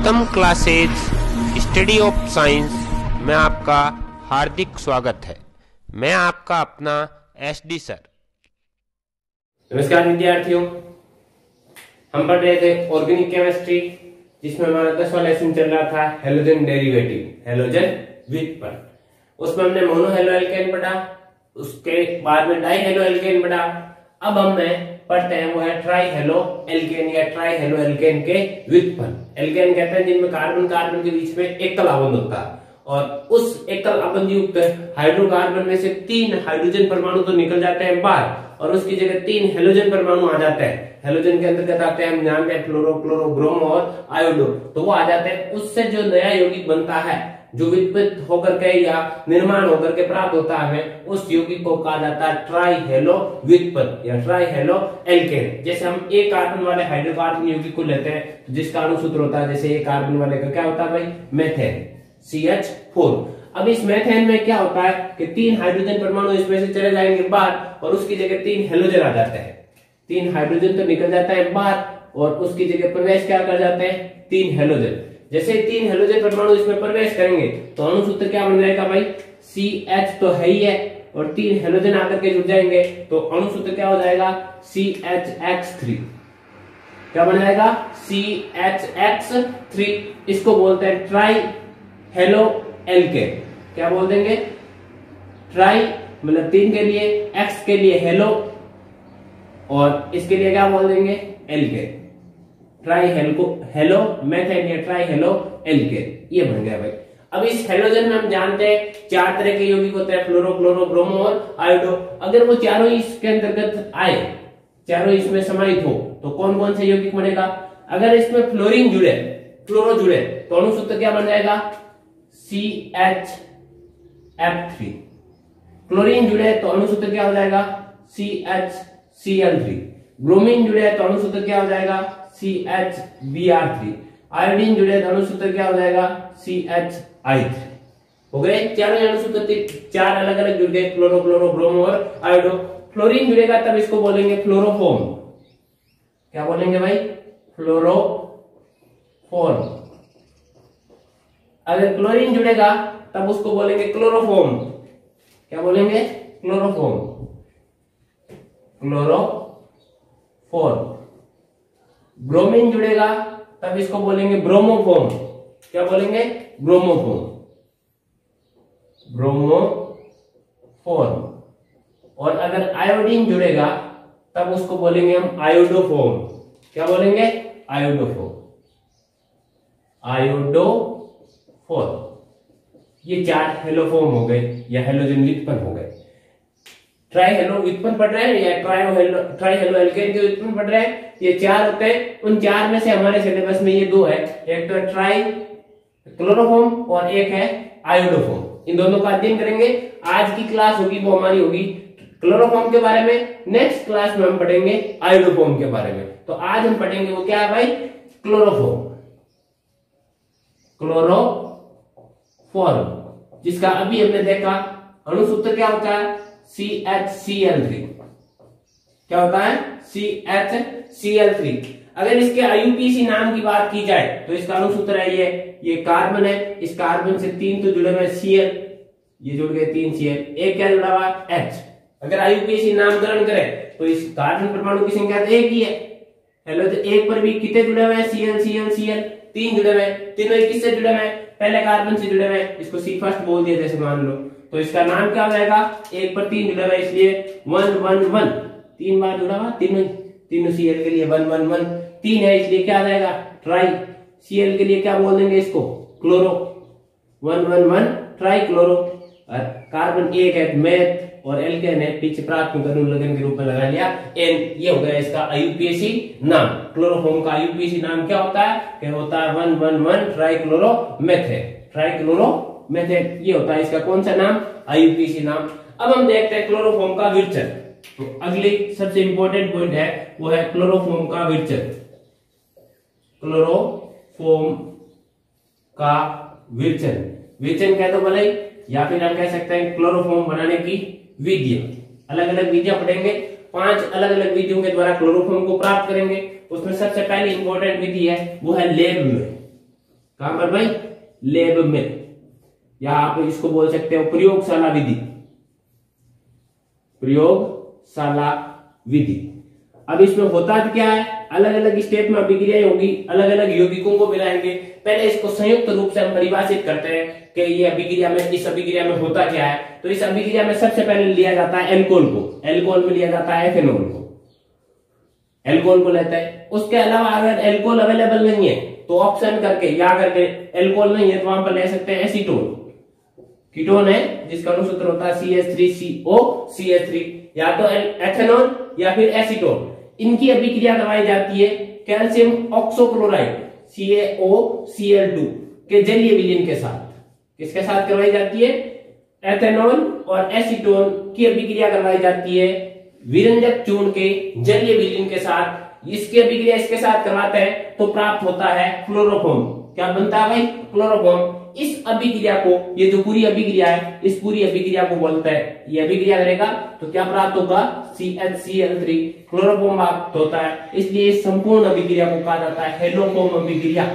उत्तम classes study of science में आपका हार्दिक स्वागत है। मैं आपका अपना SD सर। नमस्कार विद्यार्थियों, हम पढ़ रहे थे ऑर्गेनिक केमिस्ट्री, जिसमें हमारा 10वां लेसन चल रहा था हेलोजन डेरिवेटिव, हेलोजन व्युत्पन्न। उसमें हमने मोनो हेलो एल्केन पढ़ा, उसके बाद में डाई हेलो एल्केन पढ़ा। अब हमें पढ़ते हैं वो है ट्राई हेलो एल्केन या ट्राई हेलो एल्केन के व्युत्पन्न। एल्केन कहते हैं जिनमें कार्बन कार्बन के बीच में एकल आबंध होता है, और उस एकल आबंध युक्त हाइड्रोकार्बन में से 3 हाइड्रोजन परमाणु तो निकल जाते हैं बाहर, और उसकी जगह 3 हेलोजन परमाणु आ जाते हैं। हेलोजन के अंतर्गत आते हैं, हम जानते हैं फ्लोरो, क्लोरो, ब्रोमो और आयोडो, तो वो आ जाते हैं। उससे जो नया यौगिक बनता है, जो व्युत्पन्न होकर के या निर्माण होकर के प्राप्त होता है, हमें उस यौगिक को कहा जाता है ट्राई हेलो व्युत्पन्न या ट्राई हेलो एल्केन। जैसे हम एक कार्बन वाले हाइड्रोकार्बन यौगिक को लेते हैं, तो जिसका अणुसूत्र होता है, जैसे एक कार्बन वाले का क्या होता है भाई, मेथेन, CH4। अब इस मेथेन में क्या होता है कि 3 हाइड्रोजन परमाणु इसमें से चले जाएंगे बाहर, और उसकी जगह 3 हेलोजन आ जाते हैं। 3 हाइड्रोजन तो निकल जाता है बाहर, और उसकी जगह प्रवेश क्या कर जाते हैं, 3 हेलोजन। जैसे 3 हेलोजन परमाणु इसमें प्रवेश करेंगे तो अणुसूत्र क्या बन जाएगा भाई, CH तो है ही है, और 3 हेलोजन आकर के जुड़ जाएंगे तो अणुसूत्र क्या हो जाएगा, CHX3। क्या बन जाएगा, CHX3। इसको बोलते हैं ट्राई हेलो एल्केन। क्या बोल देंगे, ट्राई मतलब 3 के लिए, X के लिए हेलो, और इसके लिए क्या बोल देंगे, एल्केन। ट्राई हेलो मेथेन या ट्राई हेलो एल्केन, ये बन गया भाई। अब इस हेलोजन में हम जानते हैं 4 तरह के यौगिक होते हैं, फ्लोरो, क्लोरो, ब्रोमो और आयोडो। अगर वो चारों इसके अंतर्गत आए, चारों इसमें समाहित हो, तो कौन कौन से यौगिक बनेगा। अगर इसमें फ्लोरीन जुड़े, फ्लोरो जुड़े, तो अणुसूत्र क्या बन जाएगा, CHF3। क्लोरीन जुड़े तो अणुसूत्र क्या हो जाएगा, CHCl3। ब्रोमीन जुड़े तो अणुसूत्र क्या हो जाएगा, CHBr3। आयोडीन जुड़े तो अणुसूत्र क्या हो जाएगा, CHI3। हो गए चारों अणुसूत्र, 4 अलग अलग जुड़ गए, क्लोरो, क्लोरो, ब्रोमो और आयोडो। फ्लोरीन जुड़ेगा तब इसको बोलेंगे फ्लोरोफॉर्म। क्या बोलेंगे भाई, फ्लोरोफॉर्म। अगर क्लोरीन जुड़ेगा तब उसको बोलेंगे क्लोरोफॉर्म। क्या बोलेंगे, क्लोरोफॉर्म, क्लोरोफॉर्म। ब्रोमीन जुड़ेगा तब इसको बोलेंगे ब्रोमोफॉर्म। क्या बोलेंगे, ब्रोमोफॉर्म, ब्रोमोफॉर्म। और अगर आयोडीन जुड़ेगा तब उसको बोलेंगे हम आयोडोफॉर्म। क्या बोलेंगे, आयोडोफॉर्म, आयोडोफॉर्म। ये 4 हेलोफॉर्म हो गए या हेलोजन व्युत्पन्न हो गए। ट्राई हेलो व्युत्पन्न पढ़ रहे हैं या ट्राई हेलो एल्केन के व्युत्पन्न पढ़ रहे हैं, ये 4 होते हैं। उन 4 में से हमारे सिलेबस में ये 2 है, एक तो ट्राई क्लोरोफॉर्म और एक है आयोडोफॉर्म। इन दोनों का अध्ययन करेंगे। आज की क्लास होगी वो हमारी होगी क्लोरोफॉर्म के बारे में, नेक्स्ट क्लास में हम पढ़ेंगे आयोडोफॉर्म के बारे में। तो आज हम पढ़ेंगे वो क्या है भाई, क्लोरोफॉर्म, क्लोरोफॉर्म, जिसका अभी हमने देखा अणुसूत्र क्या होता है, CHCl3। क्या होता है, CHCl3। अगर इसके IUPAC नाम की बात की जाए तो इसका अणुसूत्र है ये कार्बन है, इस कार्बन से 3 तो जुड़े हुए Cl, ये जुड़ गए 3 Cl, एक क्या जुड़ा हुआ H। अगर IUPAC नामकरण करें तो इस कार्बन परमाणु की संख्या एक ही है। हेलो, तो एक पर भी कितने जुड़े हुए हैं, Cl 3 जुड़े हुए हैं। तीनों किससे जुड़े हुए हैं, पहले कार्बन से जुड़े हुए हैं, इसको C1 बोल दिया जैसे मान लो, तो इसका नाम क्या हो जाएगा, एक पर 3 जुड़ा हुआ है इसलिए 1 1 1, 3 बार जुड़ा हुआ, तीनों Cl के लिए 1 1 1, 3 है इसलिए क्या आ जाएगा, ट्राई। Cl के लिए क्या बोल देंगे इसको, क्लोरो, 1 1 1 ट्राई क्लोरो। कार्बन एक है मेथ, और एल्केन है पीछे प्राथमिक अनुलग्न के रूप में लगा लिया N। ये हो गया इसका IUPAC नाम। क्लोरोफॉर्म का IUPAC नाम क्या होता है, क्या होता है 1 1 1 trichloromethane, trichloromethane. ये होता है इसका कौन सा नाम, IUPAC नाम। अब हम देखते हैं क्लोरोफॉर्म का विरचन। तो अगली सबसे इंपॉर्टेंट पॉइंट है वो है क्लोरोफॉर्म का विरचन। क्लोरोफॉर्म का विरचन, विरचन कह दो भले, या फिर हम कह सकते हैं क्लोरोफॉर्म बनाने की विधियां। अलग अलग विधियां पढ़ेंगे, 5 अलग अलग विधियों के द्वारा क्लोरोफॉर्म को प्राप्त करेंगे। उसमें सबसे पहली इंपॉर्टेंट विधि है वो है लैब में। कहां पर भाई? लैब में, या आप इसको बोल सकते हो प्रयोगशाला विधि, प्रयोगशाला विधि। अब इसमें होता क्या है, अलग अलग स्टेप में अभिक्रियाएं होगी, अलग अलग यौगिकों को मिलाएंगे। पहले इसको संयुक्त रूप से हम परिभाषित करते हैं कि ये अभिक्रिया में, इस अभिक्रिया में होता क्या है। तो इस अभिक्रिया में सबसे पहले लिया जाता है एल्कोहल को, एल्कोहल में लिया जाता है एथेनॉल को, एल्कोहल को लेते हैं। उसके अलावा अगर एल्कोहल अवेलेबल नहीं है तो ऑप्शन करके, या करके एल्कोहल नहीं है तो वहां पर ले सकते हैं एसीटोन, कीटोन है जिसका अनुसूत्र होता है CH3COCH3, या तो एथेनॉल या फिर एसीटोन। इनकी अभिक्रिया करवाई जाती है कैल्शियम ऑक्सोक्लोराइड CaOCl2 के जलीय विलीन के साथ। किसके साथ करवाई जाती है? एथेनॉल और एसीटोन की अभिक्रिया करवाई जाती है विरंजक चूर्ण के जलीय विलीन के साथ। इसकी अभिक्रिया इसके साथ करवाते हैं तो प्राप्त होता है क्लोरोफॉर्म। क्या बनता है भाई? क्लोरोफॉर्म। इस अभिक्रिया को, ये जो पूरी अभिक्रिया है, इस पूरी अभिक्रिया को बोलते हैं, ये अभिक्रिया करेगा तो क्या प्राप्त होगा? CHCl3, क्लोरोफॉर्म प्राप्त होता है। इसलिए इस संपूर्ण अभिक्रिया को कहा जाता है हेलोफॉर्म अभिक्रिया।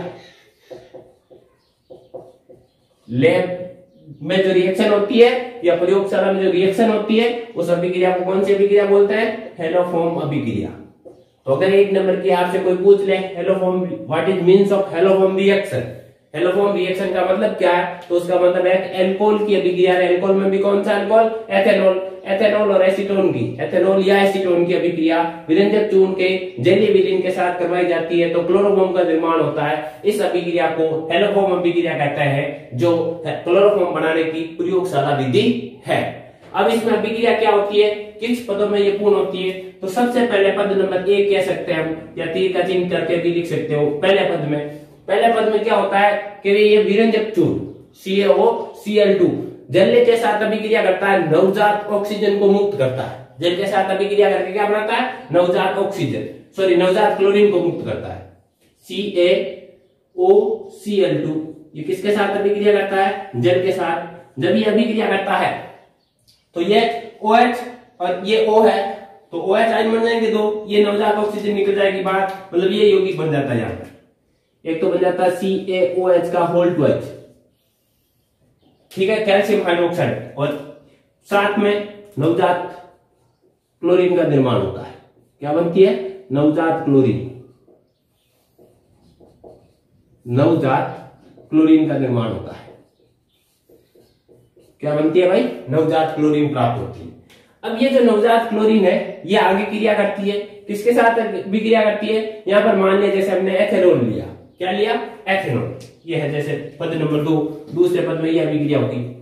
लैब में जो रिएक्शन होती है या प्रयोगशाला में जो रिएक्शन होती है उस अभिक्रिया को कौन सी अभिक्रिया बोलते हैं? हेलोफॉर्म अभिक्रिया। तो अगर एक नंबर की आपसे कोई पूछ ले haloform, what is means of haloform reaction, haloform reaction का मतलब क्या है, तो उसका मतलब है एल्कोहल की अभिक्रिया है। एल्कोहल में भी कौन सा एल्कोहल? एथेनॉल। एथेनॉल और एसीटोन की, एथेनॉल या एसीटोन की अभिक्रिया विरंजक चूर्ण के जलीय विलीन के साथ करवाई जाती है तो क्लोरोफॉर्म का निर्माण होता है। इस अभिक्रिया को हेलोफॉर्म अभिक्रिया कहते हैं, जो क्लोरोफॉर्म बनाने की प्रयोगशाला विधि है। अब इसमें अभिक्रिया क्या होती है, किस पदों में ये पूर्ण होती है? तो सबसे पहले पद नंबर 1 कह सकते हैं हम, या तीर का चिन्ह करके भी लिख सकते हो। पहले पद में क्या होता है कि ये विरंजक चूर्ण CaOCl2 जल के साथ अभिक्रिया करता है, नवजात ऑक्सीजन को मुक्त करता है। जल के साथ अभिक्रिया करके क्या बनाता है? नवजात ऑक्सीजन, सॉरी नवजात क्लोरीन को मुक्त करता है। CaOCl2 ये किसके साथ अभिक्रिया करता है? जल के साथ। जब ये अभिक्रिया करता है तो ये OH और ये O है, तो OH आयन बन जाएंगे दो, ये नवजात ऑक्सीजन निकल जाएगी बाहर, मतलब ये यौगिक बन जाता है। यहाँ पर एक तो बन जाता है CaOH का होल 2H, ठीक है, कैल्शियम हाइड्रोक्साइड, और साथ में नवजात क्लोरीन का निर्माण होता है। क्या बनती है? नवजात क्लोरीन, नवजात क्लोरीन का निर्माण होता है। क्या बनती है भाई? नवजात क्लोरीन प्राप्त होती है। अब ये जो नवजात क्लोरीन है ये आगे क्रिया करती है, किसके साथ भी क्रिया करती है? यहां पर मान लिया जैसे हमने एथेनॉल लिया, क्या लिया? एथेनॉल। ये है जैसे पद नंबर 2, दूसरे पद में यह अभिक्रिया होती है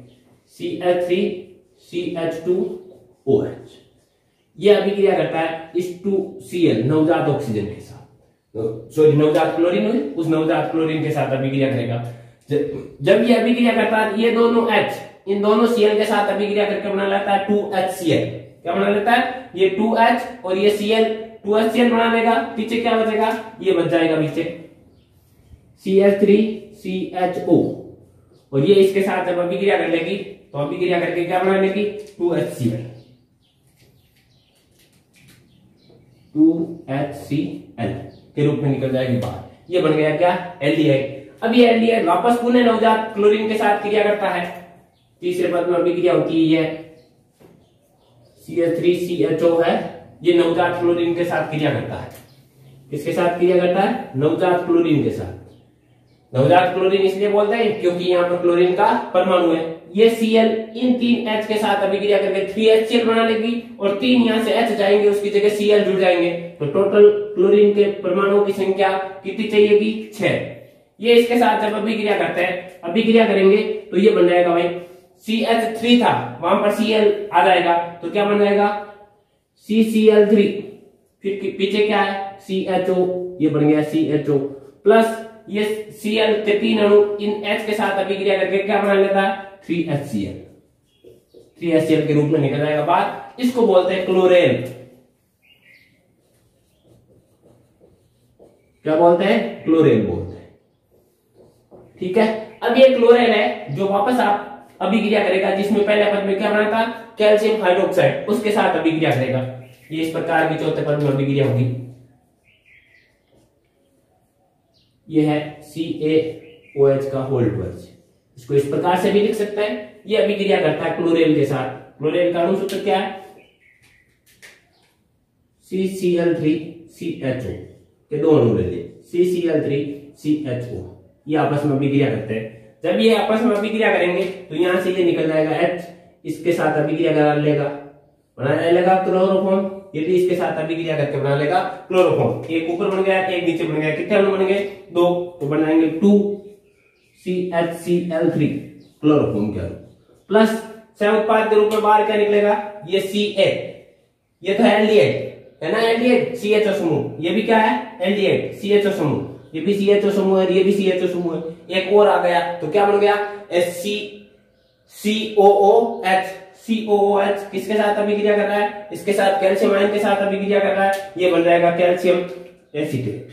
CH3CH2OH। यह अभिक्रिया करता है इस 2Cl नवजात ऑक्सीजन के साथ, सॉरी नवजात क्लोरीन हुई, उस नवजात क्लोरीन के साथ अभिक्रिया करेगा। जब ये अभिक्रिया करता है ये दोनों H इन दोनों Cl के साथ अभिक्रिया करके बना लेता है 2HCl। क्या बना लेता है? ये 2H और ये Cl 2HCl बना लेगा। पीछे क्या बचेगा? ये बच जाएगा पीछे CH3CHO, और ये इसके साथ जब अभिक्रिया कर लेगी तो अभिक्रिया करके क्या बना लेगी? 2HCl के रूप में निकल जाएगी बाहर। ये बन गया क्या? एल्डिहाइड। अब ये एल्डिहाइड वापस पुनः नवजात क्लोरीन के साथ क्रिया करता है। तीसरे पद में अभिक्रिया होती है CH3CHO है, ये नवजात क्लोरीन के साथ क्रिया करता है। किसके साथ क्रिया करता है? नवजात क्लोरीन के साथ। नवजात क्लोरीन इसलिए बोलते हैं क्योंकि यहाँ पर क्लोरीन का परमाणु है। ये Cl इन 3 H के साथ अभिक्रिया करके 3HCl बना लेगी, और 3 यहाँ से H जाएंगे, उसकी जगह Cl जुड़ जाएंगे, तो टोटल क्लोरीन के परमाणुओं की संख्या कितनी चाहिएगी? 6। ये इसके साथ जब अभिक्रिया करते हैं, अभिक्रिया करेंगे तो ये बन जाएगा भाई CH3 था, वहां पर Cl आ जाएगा तो क्या बन जाएगा? CCl3। फिर पीछे क्या है? CHO, ये बन गया CHO प्लस ये Cl के 3 अणु इन H के साथ अभिक्रिया करके क्या बना लेता है? 3HCl। 3HCl के रूप में निकल जाएगा बाहर। इसको बोलते हैं क्लोरेन। क्या बोलते हैं? क्लोरेन बोलते हैं। ठीक है। अब ये क्लोरेन है जो वापस आप अभिक्रिया करेगा, जिसमें पहले पद में क्या बना था? कैल्शियम हाइड्रोक्साइड, उसके साथ अभिक्रिया करेगा। ये इस प्रकार की चौथे पद में अभिक्रिया होगी। ये है OH का होल ट्वाइस। इसको इस प्रकार से भी लिख सकते हैं। ये अभिक्रिया करता है क्लोरेन के साथ। क्लोरेन का अणु सूत्र क्या है? CCl3CHO के दो अणु ले लिए, CCl3CHO। ये आपस में अभिक्रिया करते हैं। जब ये आपस में अभिक्रिया करेंगे तो यहां से ये निकल जाएगा H, इसके साथ अभिक्रिया करा लेगा, बना लेगा क्लोरोफॉर्म। ये भी इसके साथ अभिक्रिया करके बना लेगा क्लोरोफॉर्म। एक ऊपर बन गया, एक नीचे बन गया। कितने अणु बन गए? 2। तो बनाएंगे 2CHCl3 क्लोरोफॉर्म के अणु, प्लस सह उत्पाद के रूप में बाहर क्या निकलेगा? ये Ca, ये तो एल्डिहाइड है ना, एल्डिहाइड CHO समूह। ये भी क्या है? एल्डिहाइड CHO समूह। ये भी CHO समूह है, ये भी CHO समूह है। एक और आ गया तो क्या बन गया? COOH। COOH किसके साथ अभिक्रिया कर रहा है? इसके साथ कैल्शियम आयन के साथ अभिक्रिया कर रहा है। ये बन जाएगा कैल्शियम एसीटेट,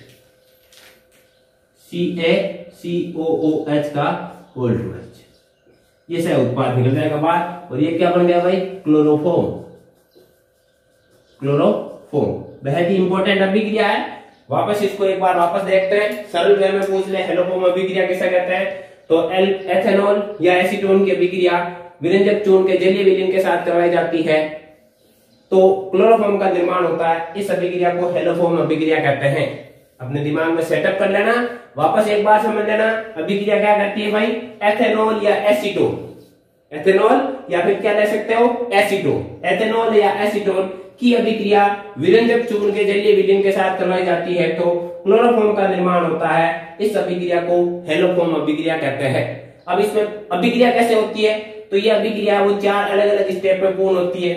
CaCOOH का होल ट्वाइस। ये सह उत्पाद निकल जाएगा बाहर। और ये क्या बन गया भाई? क्लोरोफॉर्म। क्लोरोफॉर्म बेहद ही इंपॉर्टेंट अभिक्रिया है। वापस इसको एक बार वापस देखते हैं। सरल वे में पूछ ले, हेलोफॉर्म अभिक्रिया किसे कहते हैं? तो एथेनॉल या एसीटोन की अभिक्रिया विरंजक चूर्ण के जलीय विलीन के साथ करवाई जाती है तो क्लोरोफॉर्म का निर्माण होता है। इस अभिक्रिया को हेलोफॉर्म अभिक्रिया कहते हैं। अपने दिमाग में सेटअप कर लेना, वापस एक बार समझ लेना। अभिक्रिया क्या करती है भाई? एथेनॉल या एसीटोन, एथेनॉल या फिर क्या ले सकते हो? एसीटोन। एथेनॉल या एसीटोन की अभिक्रिया विरंजक चूर्ण के जलीय विलीन के साथ करवाई जाती है तो क्लोरोफॉर्म का निर्माण होता है। इस अभिक्रिया को हेलोफॉर्म अभिक्रिया कहते हैं। अब इसमें अभिक्रिया कैसे होती है? तो ये अभिक्रिया वो 4 अलग अलग स्टेप में पूर्ण होती है।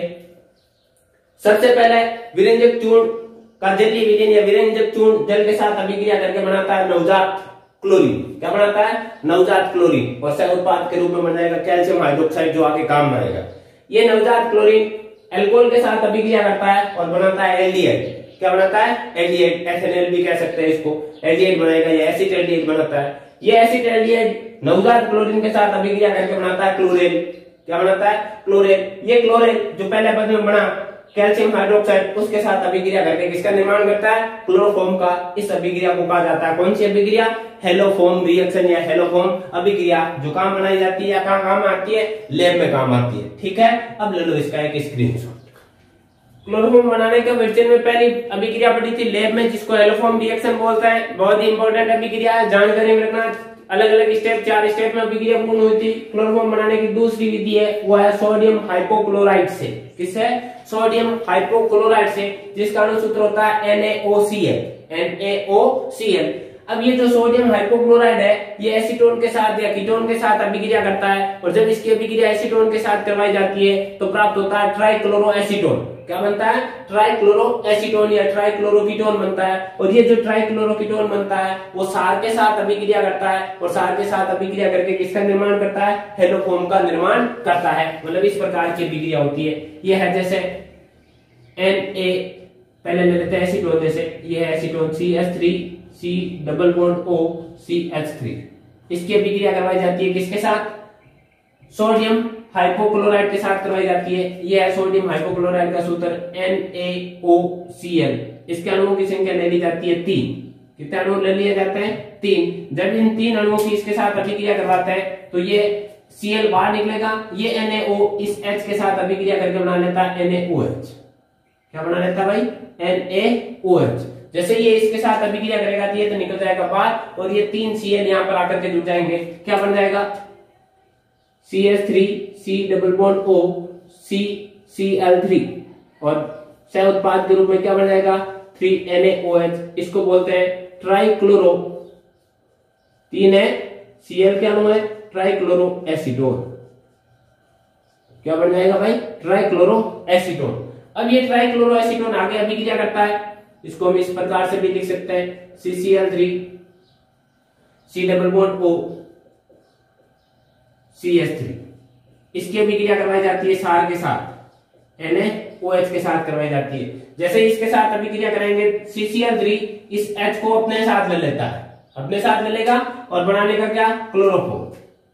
सबसे पहले विरंजक चूर्ण का जलीय विलीन या विरंजक चूर्ण जल के साथ अभिक्रिया करके बनाता है नवजात क्लोरीन। क्या बनाता है? नवजात क्लोरीन। और सह उत्पाद के रूप में बन जाएगा कैल्शियम हाइड्रोक्साइड, जो आगे काम आएगा। ये नवजात क्लोरीन एल्कोहल के साथ अभिक्रिया करता है और बनाता है एल्डिहाइड। क्या बनाता है? एल्डिहाइड। एथेनॉल भी कह सकते हैं इसको। एल्डिहाइड बनाएगा, ये एसिड एल्डिहाइड बनाता है। ये एसिड एल्डिहाइड नवजात क्लोरीन के साथ अभिक्रिया करके बनाता है क्लोरीन। क्या बनाता है? क्लोरीन। ये क्लोरीन जो पहले पद में बना कैल्शियम हाइड्रोक्साइड, उसके साथ अभिक्रिया करके किसका निर्माण करता है? क्लोरोफॉर्म का। इस अभिक्रिया को कहा जाता है कौन सी अभिक्रिया? हेलोफॉर्म रिएक्शन या हेलोफॉर्म अभिक्रिया, जो काम बनाई जाती है या कहां काम आती है? लैब में काम आती है। ठीक है, अब ले लो इसका एक स्क्रीनशॉट। क्लोरोफॉर्म बनाने के वर्जन में पहली अभिक्रिया पड़ी थी लैब में, जिसको हेलोफॉर्म रिएक्शन बोलता है। बहुत ही इंपॉर्टेंट अभिक्रिया है, जानकारी में रखना। अलग अलग स्टेप, 4 स्टेप में अभिक्रिया पूर्ण हुई थी। क्लोरोफॉर्म बनाने की दूसरी विधि है, वो है सोडियम हाइपोक्लोराइड से। किससे? सोडियम हाइपोक्लोराइड से, जिसका अणु सूत्र होता है NaOCl। NaOCl। अब ये जो सोडियम हाइपोक्लोराइड है, ये एसीटोन के साथ या कीटोन के साथ अभिक्रिया करता है। और जब इसकी अभिक्रिया एसीटोन के साथ करवाई जाती है तो प्राप्त होता है ट्राइक्लोरोएसीटोन। क्या बनता है? ट्राइक्लोरोएसीटोन या ट्राइक्लोरोकीटोन बनता है। और ये जो ट्राइक्लोरोकीटोन बनता है वो सार के साथ अभिक्रिया करता है और सार के साथ अभिक्रिया करके किसका निर्माण करता है? हेलोफॉर्म का निर्माण करता है। मतलब इस प्रकार की अभिक्रिया होती है। ये है जैसे Na, पहले ले लेते हैं एसीटोन। जैसे ये है एसीटोन CH3COOCH3। इसकी अभिक्रिया करवाई जाती है किसके साथ? सोडियम हाइपोक्लोराइड के साथ करवाई जाती है। यह है सोडियम हाइपोक्लोराइड का सूत्र NaOCl। इसके अणुओं की संख्या ले ली जाती है 3। कितने अणु ले लिए जाते हैं? 3। जब इन 3 अणुओं की इसके साथ अभिक्रिया करवाते हैं तो ये Cl बाहर निकलेगा। ये NaO इस H के साथ अभिक्रिया करके बना लेता है NaOH। क्या बना लेता है भाई? NaOH। जैसे ये इसके साथ अभिक्रिया करेगा तो ये तो निकल जाएगा बाहर और ये 3 Cl यहाँ पर आकर के जुड़ जाएंगे। क्या बन जाएगा? CH3COO CCl3 और सह उत्पाद के रूप में क्या बन जाएगा? 3NaOH। इसको बोलते हैं ट्राइक्लोरो। 3 है Cl के अणु है, ट्राइक्लोरोएसीटोन। क्या बन जाएगा भाई? ट्राइक्लोरोएसीटोन। अब ये ट्राइक्लोरोएसीटोन आगे अभिक्रिया करता है। इसको हम इस प्रकार से भी लिख सकते हैं CCl3 COO CH3। इसकी अभिक्रिया करवाई जाती है सार के साथ, NaOH के साथ करवाई जाती है। जैसे इसके साथ अभिक्रिया करेंगे CCl3 इस H को अपने साथ ले लेता है, अपने साथ ले लेगा और बना लेगा क्या? क्लोरोफॉर्म।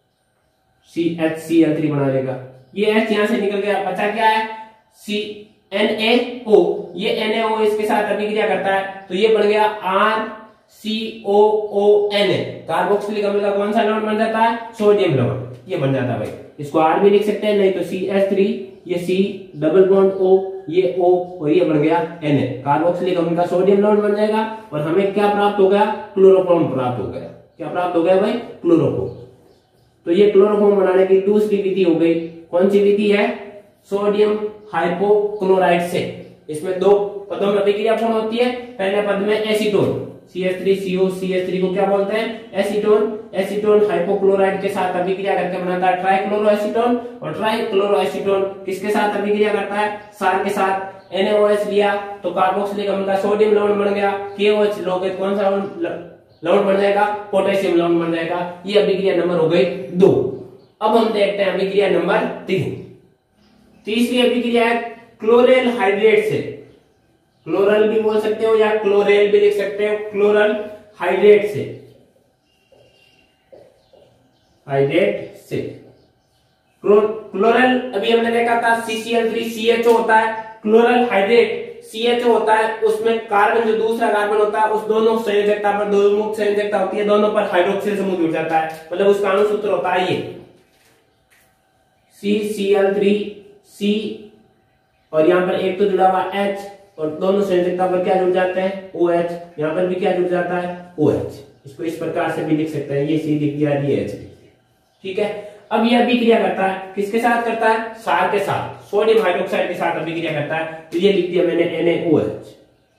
CHCl3 बना लेगा। ये H यहां से निकल गया, बचा क्या है? NaO। ये NaO इसके साथ अभिक्रिया करता है तो ये बन गया R COON कार्बोक्सिलिक अम्ल का कौन सा लवण बन जाता है? सोडियम लवण, ये बन जाता है भाई। इसको R भी लिख सकते हैं, नहीं तो CH3, ये C डबल बॉन्ड O, ये O और ये बन गया Na, कार्बोक्सिलिक अम्ल का सोडियम लवण बन जाएगा। और हमें क्या प्राप्त हो गया? क्लोरोफॉर्म प्राप्त हो गया। क्या प्राप्त हो गया भाई? क्लोरोफॉर्म। तो ये क्लोरोफॉर्म बनाने की दूसरी विधि हो गई। कौन सी विधि है? सोडियम हाइपोक्लोराइड से। इसमें दो पदों में अभिक्रिया पूर्ण होती है। पहले पद में एसीटोन CH3CO, CH3 को क्या बोलते हैं? एसीटोन। एसीटोन हाइपोक्लोराइड के साथ अभिक्रिया करके बनाता है ट्राइक्लोरोएसीटोन। और ट्राइक्लोरोएसीटोन किसके साथ अभिक्रिया करता है? सार के साथ। NaOH लिया तो कार्बोक्सिलिक अम्ल का सोडियम लवण बन गया। KOH लोगे कौन सा लवण बन जाएगा? पोटेशियम लवण बन जाएगा। ये अभिक्रिया नंबर हो गई 2। अब हम देखते हैं अभिक्रिया नंबर 3। तीसरी अभिक्रिया है क्लोरेल हाइड्रेट से। क्लोरल भी बोल सकते हो या क्लोरेल भी लिख सकते हो। क्लोरल हाइड्रेट से, हाइड्रेट से क्लोरल अभी हमने देखा था CCl3 CHO होता है। क्लोरल हाइड्रेट CHO होता है, उसमें कार्बन जो दूसरा कार्बन होता है उस दोनों संयोजकता पर, दो मुक्त संयोजकता होती है, दोनों पर हाइड्रोक्सिल समूह जुड़ जाता है। मतलब उसका अणुसूत्र होता है ये CCl3 C और यहाँ पर एक तो जुड़ा हुआ H और दोनों संयोजकता पर क्या जुड़ जाते हैं? OH। यहाँ पर भी क्या जुड़ जाता है? OH। इसको इस प्रकार से भी लिख सकते हैं, ये C लिख दिया, ये H लिख दिया। ठीक है। अब यह अभिक्रिया करता है, किसके साथ करता है? सार के साथ, सोडियम हाइड्रोक्साइड के साथ अभिक्रिया करता है। तो ये लिख दिया मैंने NaOH।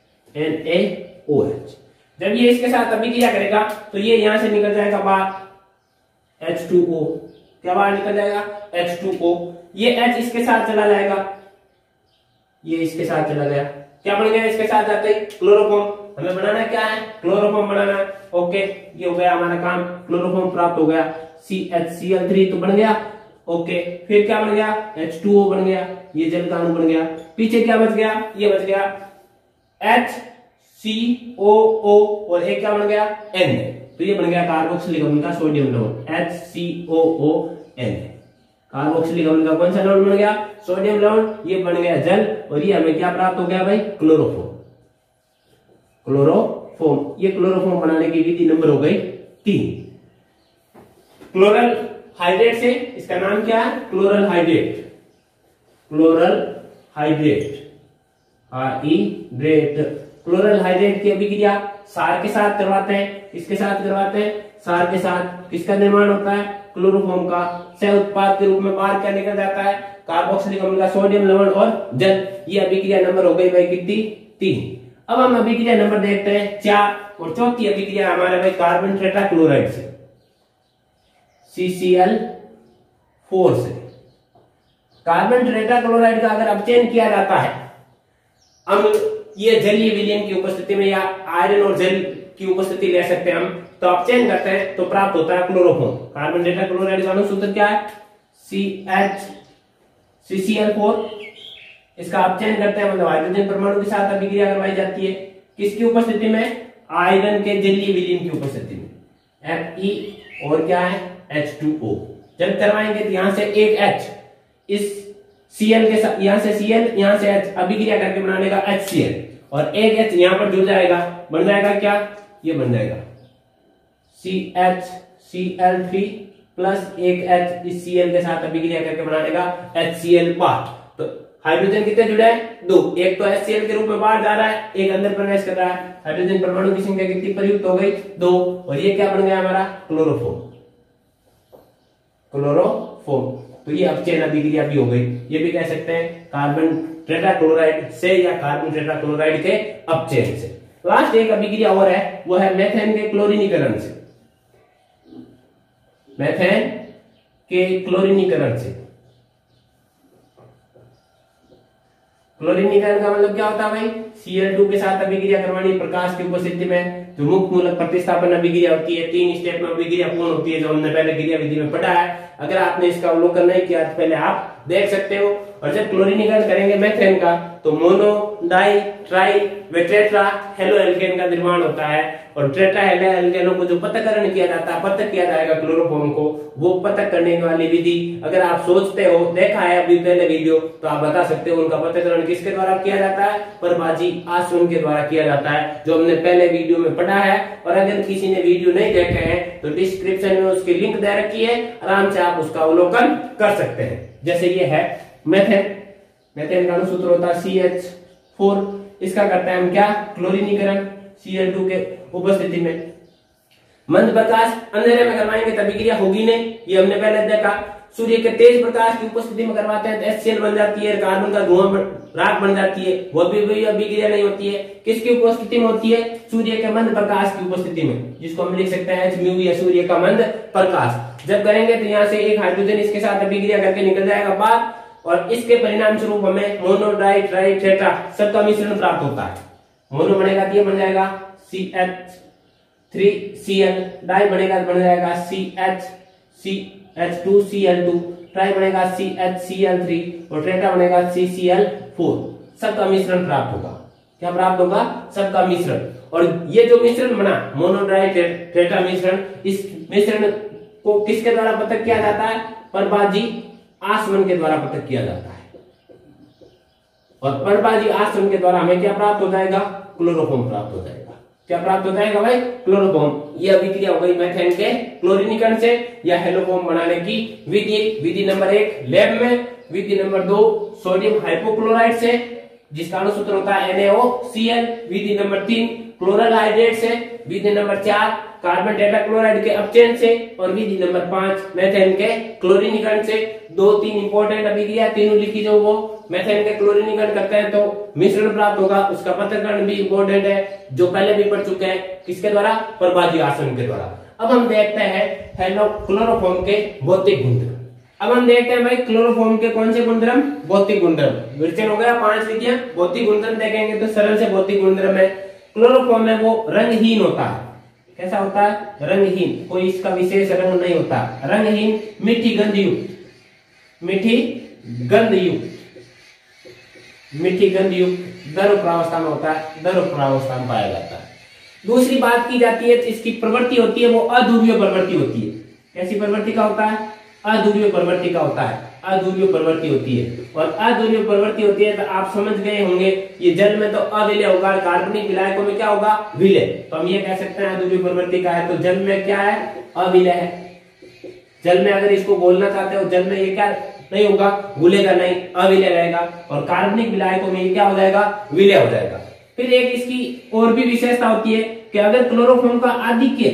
NaOH जब ये इसके साथ अभिक्रिया करेगा तो ये यहां से निकल जाएगा बाहर H2O। क्या बाहर निकल जाएगा? H2O। ये H इसके साथ चला जाएगा, ये इसके साथ चला गया। क्या बन गया इसके साथ जाते ही? क्लोरोफॉर्म। हमें बनाना क्या है? क्लोरोफॉर्म बनाना है। ओके, ये हो गया हमारा काम, क्लोरोफॉर्म प्राप्त हो गया। CHCl3 तो बन गया। ओके, फिर क्या बन गया? H2O बन गया, ये जल का अणु बन गया। पीछे क्या बच गया? ये बच गया HCOO और एक क्या बन गया? Na। तो ये बन गया कार्बोक्सिलिक अम्ल का सोडियम लवण, HCOON। कार्बोक्सिलिक अम्ल का कौन सा लवण बन गया? सोडियम लवण। ये बन गया जल और ये हमें क्या प्राप्त हो गया भाई? क्लोरोफॉर्म। क्लोरोफॉर्म, ये क्लोरोफॉर्म बनाने की विधि नंबर हो गई 3। क्लोरल हाइड्रेट से, इसका नाम क्या है? Chloral hydrate. Chloral hydrate, hydrate. Chloral hydrate की अभिक्रिया सार के साथ करवाते हैं। किसके साथ करवाते हैं? सार के साथ। किसका निर्माण होता है? क्लोरोफॉर्म का। सह उत्पाद के रूप में बाहर क्या निकल जाता है? कार्बोक्सिलिक अम्ल का सोडियम लवण और जल। ये अभिक्रिया नंबर हो गई भाई कितनी? 3। अब हम अभिक्रिया नंबर देखते हैं 4 और चौथी अभिक्रिया हमारे भाई कार्बन टेट्राक्लोराइड से, CCl4 से। कार्बन टेट्राक्लोराइड का अगर अपचयन किया जाता है अम्ल, ये जलीय विलयन की उपस्थिति में या आयरन और जल की उपस्थिति ले सकते हैं हम, तो अपचयन करते हैं तो प्राप्त होता है क्लोरोफॉर्म। कार्बन टेट्राक्लोराइड का अणुसूत्र क्या है? CCl4। इसका अपचयन करते हैं मतलब हाइड्रोजन परमाणु के साथ अभिक्रिया करवाई जाती है। किसकी उपस्थिति में? आयरन के जलीय विलयन की उपस्थिति में, Fe और क्या है? H2O। जब करवाएंगे तो यहां से एक H इस Cl के साथ, यहां से Cl, यहां से H अभिक्रिया करके बनाने का HCl और एक H यहां पर जुड़ जाएगा, बन जाएगा क्या? ये बन जाएगा CHCl3 प्लस एक H इस Cl के साथ अभिक्रिया करके बनाने का HCl बार। तो हाइड्रोजन कितने जुड़े हैं? 2। एक तो HCl के रूप में बाहर जा रहा है, एक अंदर प्रवेश कर रहा है। हाइड्रोजन परमाणु की संख्या कितनी प्रयुक्त हो गई? 2। और ये क्या बन गया हमारा? क्लोरोफॉर्म। क्लोरोफॉर्म। तो ये अपचयन अभिक्रिया भी हो गई। ये भी कह सकते हैं कार्बन टेट्राक्लोराइड से या कार्बन टेट्राक्लोराइड के अपचयन से। लास्ट एक अभिक्रिया और है, वो है मेथेन के क्लोरीनीकरण से। मेथेन के क्लोरीनीकरण से। क्लोरीनीकरण का मतलब क्या होता है भाई? Cl2 के साथ अभिक्रिया करवानी प्रकाश की उपस्थिति में। जो मुक्त मूलक प्रतिस्थापन अभिक्रिया होती है, 3 स्टेप में अभिक्रिया पूर्ण होती है, जो हमने पहले क्रिया विधि में पढ़ा है। अगर आपने इसका अवलोकन नहीं किया तो पहले आप देख सकते हो। और जब क्लोरीनीकरण करेंगे मेथेन का तो मोनो, डाई, ट्राई व टेट्रा हेलो एल्केन का निर्माण होता है। और टेट्रा हेलो एल्केनों को जो पृथक्करण किया जाता है, पृथक किया जाएगा क्लोरोफॉर्म को, वो पृथक करने वाली विधि अगर आप सोचते हो, देखा है अभी पहले वीडियो, तो आप बता सकते हो उनका पृथक्करण किसके द्वारा किया जाता है, परबाजी आसवन के द्वारा किया जाता है, जो हमने पहले वीडियो में पढ़ा है। और अगर किसी ने वीडियो नहीं देखे हैं तो डिस्क्रिप्शन में उसकी लिंक दे रखी है, आराम से आप उसका अवलोकन कर सकते हैं। जैसे ये है मेथेन, मेथेन का सूत्र होता है CH4, इसका करते हैं हम क्या, क्लोरीनीकरण Cl2 के उपस्थिति में। मंद प्रकाश अंधेरे में करवाएंगे तभी क्रिया होगी नहीं, ये हमने पहले देखा। सूर्य के तेज प्रकाश की उपस्थिति में करवाते हैं तो HCl बन जाती है, कार्बन का धुआं राख बन जाती है, वो भी अभिक्रिया नहीं होती है। किसकी उपस्थिति में होती है, सूर्य के मंद प्रकाश की उपस्थिति में, जिसको हम लिख सकते हैं Hµ या सूर्य का मंद प्रकाश। जब करेंगे तो यहाँ से एक हाइड्रोजन इसके साथ अभिक्रिया करके निकल जाएगा बाहर, और इसके परिणाम स्वरूप हमें मोनो, डाई, ट्राई, टेट्रा सबका मिश्रण प्राप्त होता है। मोनो बनेगा तो ये बन जाएगा CH3Cl, डाई बनेगा तो बन जाएगा CH2Cl2, ट्राई बनेगा CHCl3 और टेट्रा बनेगा CCl4। सबका मिश्रण प्राप्त होगा। क्या प्राप्त होगा, सबका मिश्रण। और ये जो मिश्रण बना मोनो, डाई, टेट्रा मिश्रण, इस मिश्रण को किसके द्वारा पृथक किया जाता है, परबाजी आसवन के द्वारा पृथक किया जाता है। और परबाजी आसवन के द्वारा हमें क्या प्राप्त हो जाएगा, क्लोरोफॉर्म प्राप्त हो जाएगा। क्या प्राप्त हो जाएगा भाई, क्लोरोफॉर्म। ये अभिक्रिया हो गई मेथेन के क्लोरीनीकरण से या हेलोफॉर्म बनाने की विधि। विधि नंबर 1 लैब में, विधि नंबर 2 सोडियम हाइपोक्लोराइड से, जिसका अनुसूत्र होता है NaOCl, विधि नंबर 3 क्लोरल हाइड्रेट से, विधि नंबर 4 कार्बन टेट्राक्लोराइड के अपचयन से, और विधि नंबर 5 मेथेन के क्लोरीनीकरण से। 2-3 इंपॉर्टेंट अभिक्रिया, तीनों लिखी जो वो मेथेन के क्लोरीनीकरण करते हैं तो मिश्रण प्राप्त होगा, उसका पृथक्करण भी इंपॉर्टेंट है, जो पहले भी पढ़ चुके हैं, किसके द्वारा, परबाजी आसवन के द्वारा। अब हम देखते हैं क्लोरोफॉर्म के भौतिक गुणधर्म। अब हम देखते हैं भाई क्लोरोफॉर्म के कौन से गुणधर्म, भौतिक गुणधर्म। विरचन हो गया 5 विधियां, भौतिक गुणधर्म देखेंगे तो सरल से भौतिक गुणधर्म है। क्लोरोफॉर्म में वो रंगहीन होता है। कैसा होता है, रंगहीन, कोई इसका विशेष रंग नहीं होता, रंगहीन, मीठी गंध युक्त, मीठी गंध युक्त, मीठी गंध युक्त, द्रव प्रावस्था में होता है, द्रव प्रावस्था में पाया जाता है। दूसरी बात की जाती है, इसकी प्रवृत्ति होती है वो अध्रुवीय प्रवृत्ति होती है। कैसी प्रवृत्ति का होता है, अध्रुवीय प्रवृत्ति का होता है, अध्रुवीय प्रवृत्ति होती है। और अध्रुवीय प्रवृत्ति होती है तो आप समझ गए होंगे, ये जल में तो अविलय होगा, कार्बनिक विलायकों में क्या होगा, विलय। तो हम ये कह सकते हैं अध्रुवीय प्रवृत्ति का है, तो जल में क्या है, अविलय है। जल में अगर इसको बोलना चाहते हो, जल में ये क्या नहीं होगा, घुलेगा नहीं, अविलय रहेगा। और कार्बनिक विलायकों में ये क्या हो जाएगा, विलय हो जाएगा। फिर एक इसकी और भी विशेषता होती है कि अगर क्लोरोफॉर्म का आधिक्य,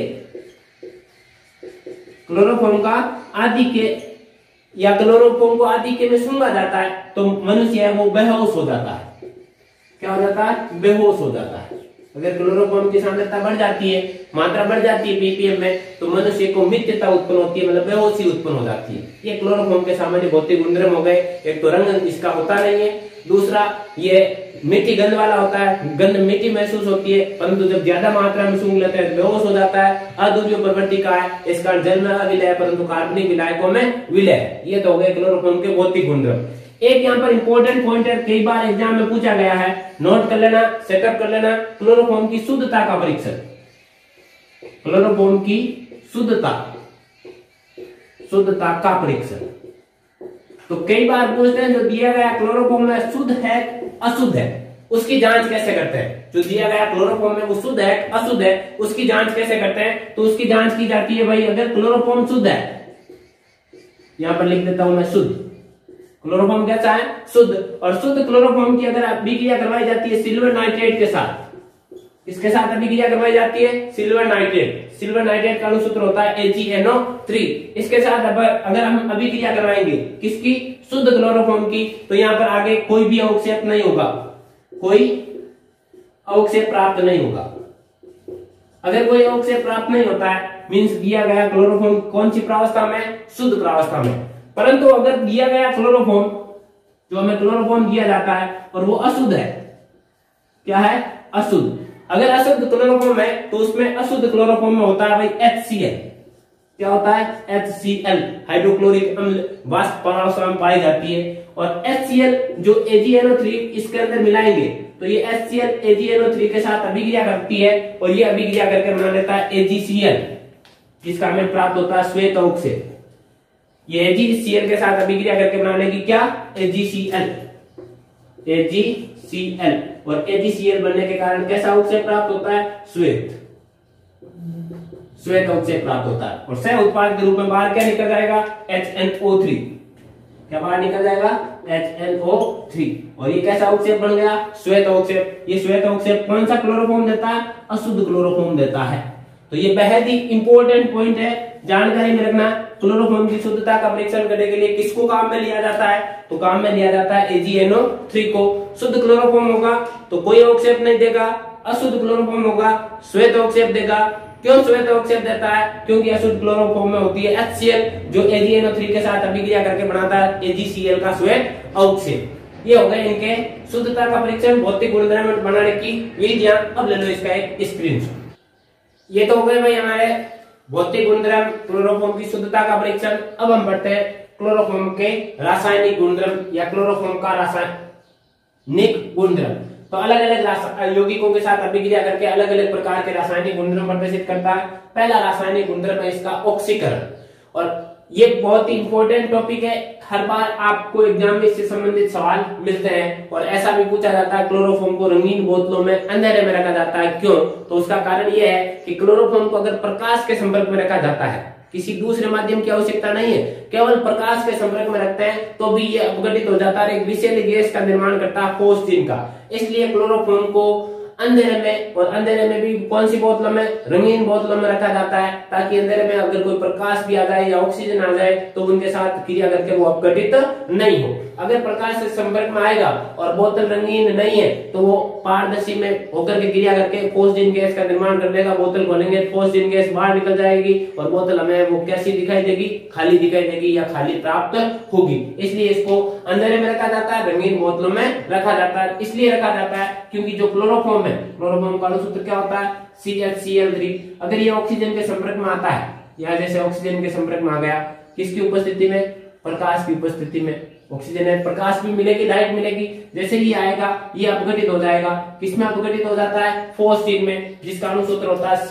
क्लोरोफॉर्म का आधिक्य या क्लोरोफॉर्म को आधिक्य में सूंघा जाता है तो मनुष्य है वो बेहोश हो जाता है। क्या हो जाता है, बेहोश हो जाता है। अगर क्लोरोफॉर्म की सांद्रता बढ़ जाती है, मात्रा बढ़ जाती है ppm में, तो मनुष्य को मित्यता उत्पन्न होती है, मतलब बेहोशी उत्पन्न हो जाती है। ये क्लोरोफॉर्म के सामान्य भौतिक गुणधर्म हो गए। एक तो रंग इसका होता नहीं है, दूसरा ये मीठी गंध वाला होता है, गंध मीठी महसूस होती है, परंतु जब ज्यादा मात्रा में सूंघ लेते हैं तो बेहोश हो जाता है। अध्रुवीय प्रवृत्ति का है, इस कारण जल में अविलय है परंतु कार्बनिक विलायकों में विलय है। ये तो हो गए क्लोरोफॉर्म के भौतिक गुणधर्म। एक यहाँ पर इंपॉर्टेंट पॉइंटर कई बार एग्जाम में पूछा गया है, नोट कर लेना, सेटअप कर लेना, क्लोरोफॉर्म की शुद्धता का परीक्षण। क्लोरोफॉर्म की शुद्धता, शुद्धता का परीक्षण। तो कई बार पूछते हैं जो दिया गया क्लोरोफॉर्म में शुद्ध है अशुद्ध है, उसकी जांच कैसे करते हैं। जो दिया गया क्लोरोफॉर्म में वो शुद्ध है अशुद्ध है, उसकी जांच कैसे करते हैं। तो उसकी जांच की जाती है भाई, अगर क्लोरोफॉर्म शुद्ध है, यहां पर लिख देता हूं मैं शुद्ध, क्लोरोफॉर्म कैसा है, शुद्ध। और शुद्ध क्लोरोफॉर्म की अगर अभिक्रिया करवाई जाती है सिल्वर नाइट्रेट के साथ, इसके साथ अभिक्रिया करवाई जाती है सिल्वर नाइट्रेट। सिल्वर नाइट्रेट का अनुसूत्र होता है AgNO3। इसके साथ अगर हम अभिक्रिया करवाएंगे किसकी, शुद्ध क्लोरोफॉर्म की, तो यहाँ पर आगे कोई भी अवक्षेप नहीं होगा, कोई अवक्षेप प्राप्त नहीं होगा। अगर कोई अवक्षेप प्राप्त नहीं होता है मीन्स दिया गया क्लोरोफॉर्म कौन सी प्रावस्था में, शुद्ध प्रावस्था में। परंतु अगर दिया गया क्लोरोफॉर्म, जो हमें क्लोरोफॉर्म दिया जाता है और वो अशुद्ध है, क्या है, अशुद्ध। अगर अशुद्ध क्लोरोफॉर्म है तो उसमें अशुद्ध क्लोरोफॉर्म में होता है भाई HCl। क्या होता है HCl, हाइड्रोक्लोरिक अम्ल वाष्प परमाणु में पाई जाती है। और HCl जो AgNO3 इसके अंदर मिलाएंगे तो ये HCl AgNO3 के साथ अभिक्रिया करती है और ये अभिक्रिया करके बना लेता है AgCl, जिसका हमें प्राप्त होता है श्वेत अवक्षेप। ये AgCl के साथ अभिक्रिया करके बना लेगी क्या AgCl, और AgCl बनने के कारण कैसा अवक्षेप प्राप्त होता है श्वेत अवक्षेप प्राप्त होता है। और सह उत्पाद के रूप में बाहर क्या निकल जाएगा HNO3, क्या बाहर निकल जाएगा HNO3। और ये कैसा अवक्षेप बन गया श्वेत अवक्षेप। ये श्वेत अवक्षेप कौन सा क्लोरोफॉर्म देता है अशुद्ध क्लोरोफॉर्म देता है। तो ये बेहद ही इंपॉर्टेंट पॉइंट है, जानकारी में रखना। क्लोरोफॉर्म की शुद्धता का परीक्षण करने के लिए किसको काम में लिया जाता है तो काम में लिया जाता है AgNO3 को। शुद्ध क्लोरोफॉर्म होगा तो कोई अवक्षेप नहीं देगा, अशुद्ध क्लोरोफॉर्म होगा श्वेत अवक्षेप देगा। क्यों श्वेत अवक्षेप देता है क्योंकि अशुद्ध क्लोरोफॉर्म में होती है HCl जो AgNO3 के साथ अभिक्रिया करके बनाता है AgCl का श्वेत अवक्षेप। ये हो गए इनके शुद्धता का परीक्षण, भौतिक गुणधर्म बनाने की विधियां। अब ले लो इसका एक स्क्रीनशॉट। ये तो हो गए भाई हमारे भौतिक गुणधर्म क्लोरोफॉर्म की शुद्धता का परीक्षण। अब हम बढ़ते हैं क्लोरोफॉर्म के रासायनिक गुणधर्म या क्लोरोफॉर्म का रासायनिक गुणधर्म। तो अलग अलग यौगिकों के साथ अभिक्रिया करके अलग अलग प्रकार के रासायनिक गुणधर्म प्रदर्शित करता है। पहला रासायनिक गुणधर्म है इसका ऑक्सीकरण, और ये बहुत ही इंपॉर्टेंट टॉपिक है। हर बार आपको एग्जाम में इससे संबंधित सवाल मिलते हैं और ऐसा भी पूछा जाता है क्लोरोफॉर्म को रंगीन बोतलों में अंधेरे में रखा जाता है, क्यों? तो उसका कारण यह है कि क्लोरोफॉर्म को अगर प्रकाश के संपर्क में रखा जाता है, किसी दूसरे माध्यम की आवश्यकता नहीं है, केवल प्रकाश के संपर्क में रखते हैं तो भी ये अपघटित हो जाता है, एक विषैली गैस का निर्माण करता है फोस्फीन का। इसलिए क्लोरोफॉर्म को अंधेरे में, और अंधेरे में भी कौन सी बोतलों में, रंगीन बोतलों में रखा जाता है, ताकि अंधेरे में अगर कोई प्रकाश भी आ जाए या ऑक्सीजन आ जाए तो उनके साथ क्रिया करके वो अपघटित नहीं हो। अगर प्रकाश से संपर्क में आएगा और बोतल रंगीन नहीं है तो वो पारदर्शी में होकर के क्रिया करके फोस्फीन गैस का निर्माण कर देगा। बोतल खोलेंगे फोस्फीन गैस बाहर निकल जाएगी और बोतल हमें वो कैसी दिखाई देगी, खाली दिखाई देगी या खाली प्राप्त होगी। इसलिए इसको अंधेरे में रखा जाता है, रंगीन बोतलों में रखा जाता है। इसलिए रखा जाता है क्योंकि जो क्लोरोफॉर्म है, क्लोरोफॉर्म का अणुसूत्र क्या होता है CHCl3। अगर ये ऑक्सीजन के संपर्क में आता है, या जैसे ऑक्सीजन के संपर्क में आ गया, किसकी उपस्थिति में, प्रकाश की उपस्थिति में, ऑक्सीजन है, प्रकाश भी मिलेगी, लाइट मिलेगी, जैसे ही आएगा ये अपघटित हो जाएगा। किसमें अपघटित हो जाता है, फोस्फीन में, जिसका अणुसूत्र होता है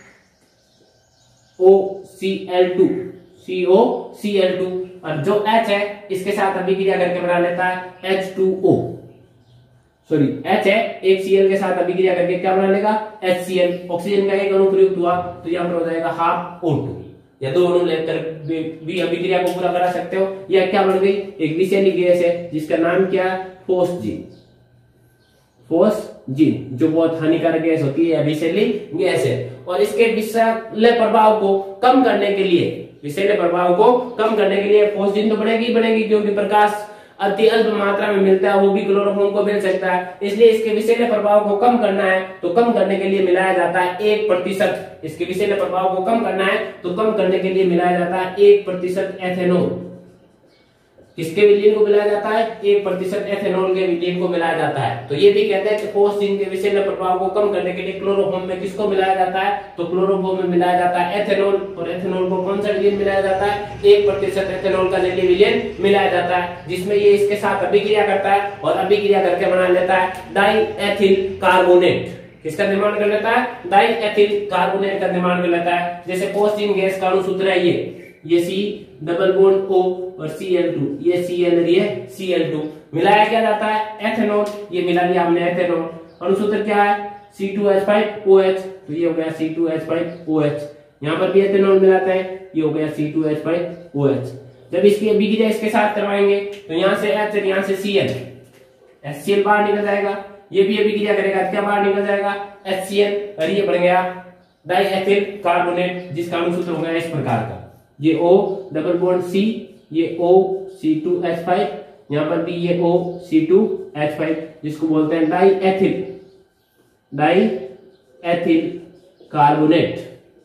COCl2। और जो H है इसके साथ अभिक्रिया करके बना लेता है H2O, सॉरी H है, एक Cl के साथ अभिक्रिया करके क्या बना लेगा HCl। ऑक्सीजन का एक अणु प्रयुक्त हुआ तो यहाँ पर हो जाएगा half O2, या दो अणु लेकर भी अभिक्रिया को पूरा करा सकते हो। यह क्या बन गई, एक विषैली गैस है जिसका नाम क्या है फोस्जीन, जो बहुत हानिकारक गैस होती है, विषैली गैस है। और इसके विषैले प्रभाव को कम करने के लिए फोस्जीन तो बनेगी क्योंकि प्रकाश अति अल्प मात्रा में मिलता है, वो भी क्लोरोफॉर्म को मिल सकता है। इसलिए इसके विषैले प्रभाव को कम करना है तो कम करने के लिए मिलाया जाता है 1%। इसके विषैले प्रभाव को कम करना है तो कम करने के लिए मिलाया जाता है 1% एथेनॉल। किसके विलयन को मिलाया जाता है, 1% एथेनॉल के विलयन को मिलाया जाता है। तो ये भी कहते हैं कि फोस्फीन के विषैले प्रभाव को कम करने के लिए क्लोरोफॉर्म में किसको मिलाया जाता है, तो क्लोरोफॉर्म में मिलाया जाता है एथेनॉल। और एथेनॉल को कौन सा विलयन मिलाया जाता है, 1% एथेनॉल का जलीय विलयन मिलाया जाता है, जिसमें ये इसके साथ अभिक्रिया करता है और अभिक्रिया करके बना लेता है डाइएथिल कार्बोनेट। किसका निर्माण कर लेता है, डाइएथिल कार्बोनेट का निर्माण कर लेता है। जैसे फोस्फीन गैस का अणुसूत्र है ये C डबल बॉन्ड O और Cl2, ये Cl और ये Cl2, मिलाया क्या जाता है एथेनॉल, ये मिला दिया हमने एथेनॉल। अणुसूत्र क्या है C2H5OH, तो ये हो गया C2H5OH। यहाँ पर भी एथेनॉल मिलाता है, ये हो गया C2H5OH। जब इसकी अभिक्रिया इसके साथ करवाएंगे तो यहाँ से H और यहाँ से Cl, HCl बाहर निकल जाएगा, ये भी अभिक्रिया करेगा, क्या बाहर निकल जाएगा HCl, और ये बन गया डाइएथिल कार्बोनेट, जिसका अणुसूत्र हो गया इस प्रकार का, ये O डबल बॉन्ड C, ये O C2H5, यहाँ पर भी ये O C2H5, जिसको बोलते हैं डाइएथिल कार्बोनेट।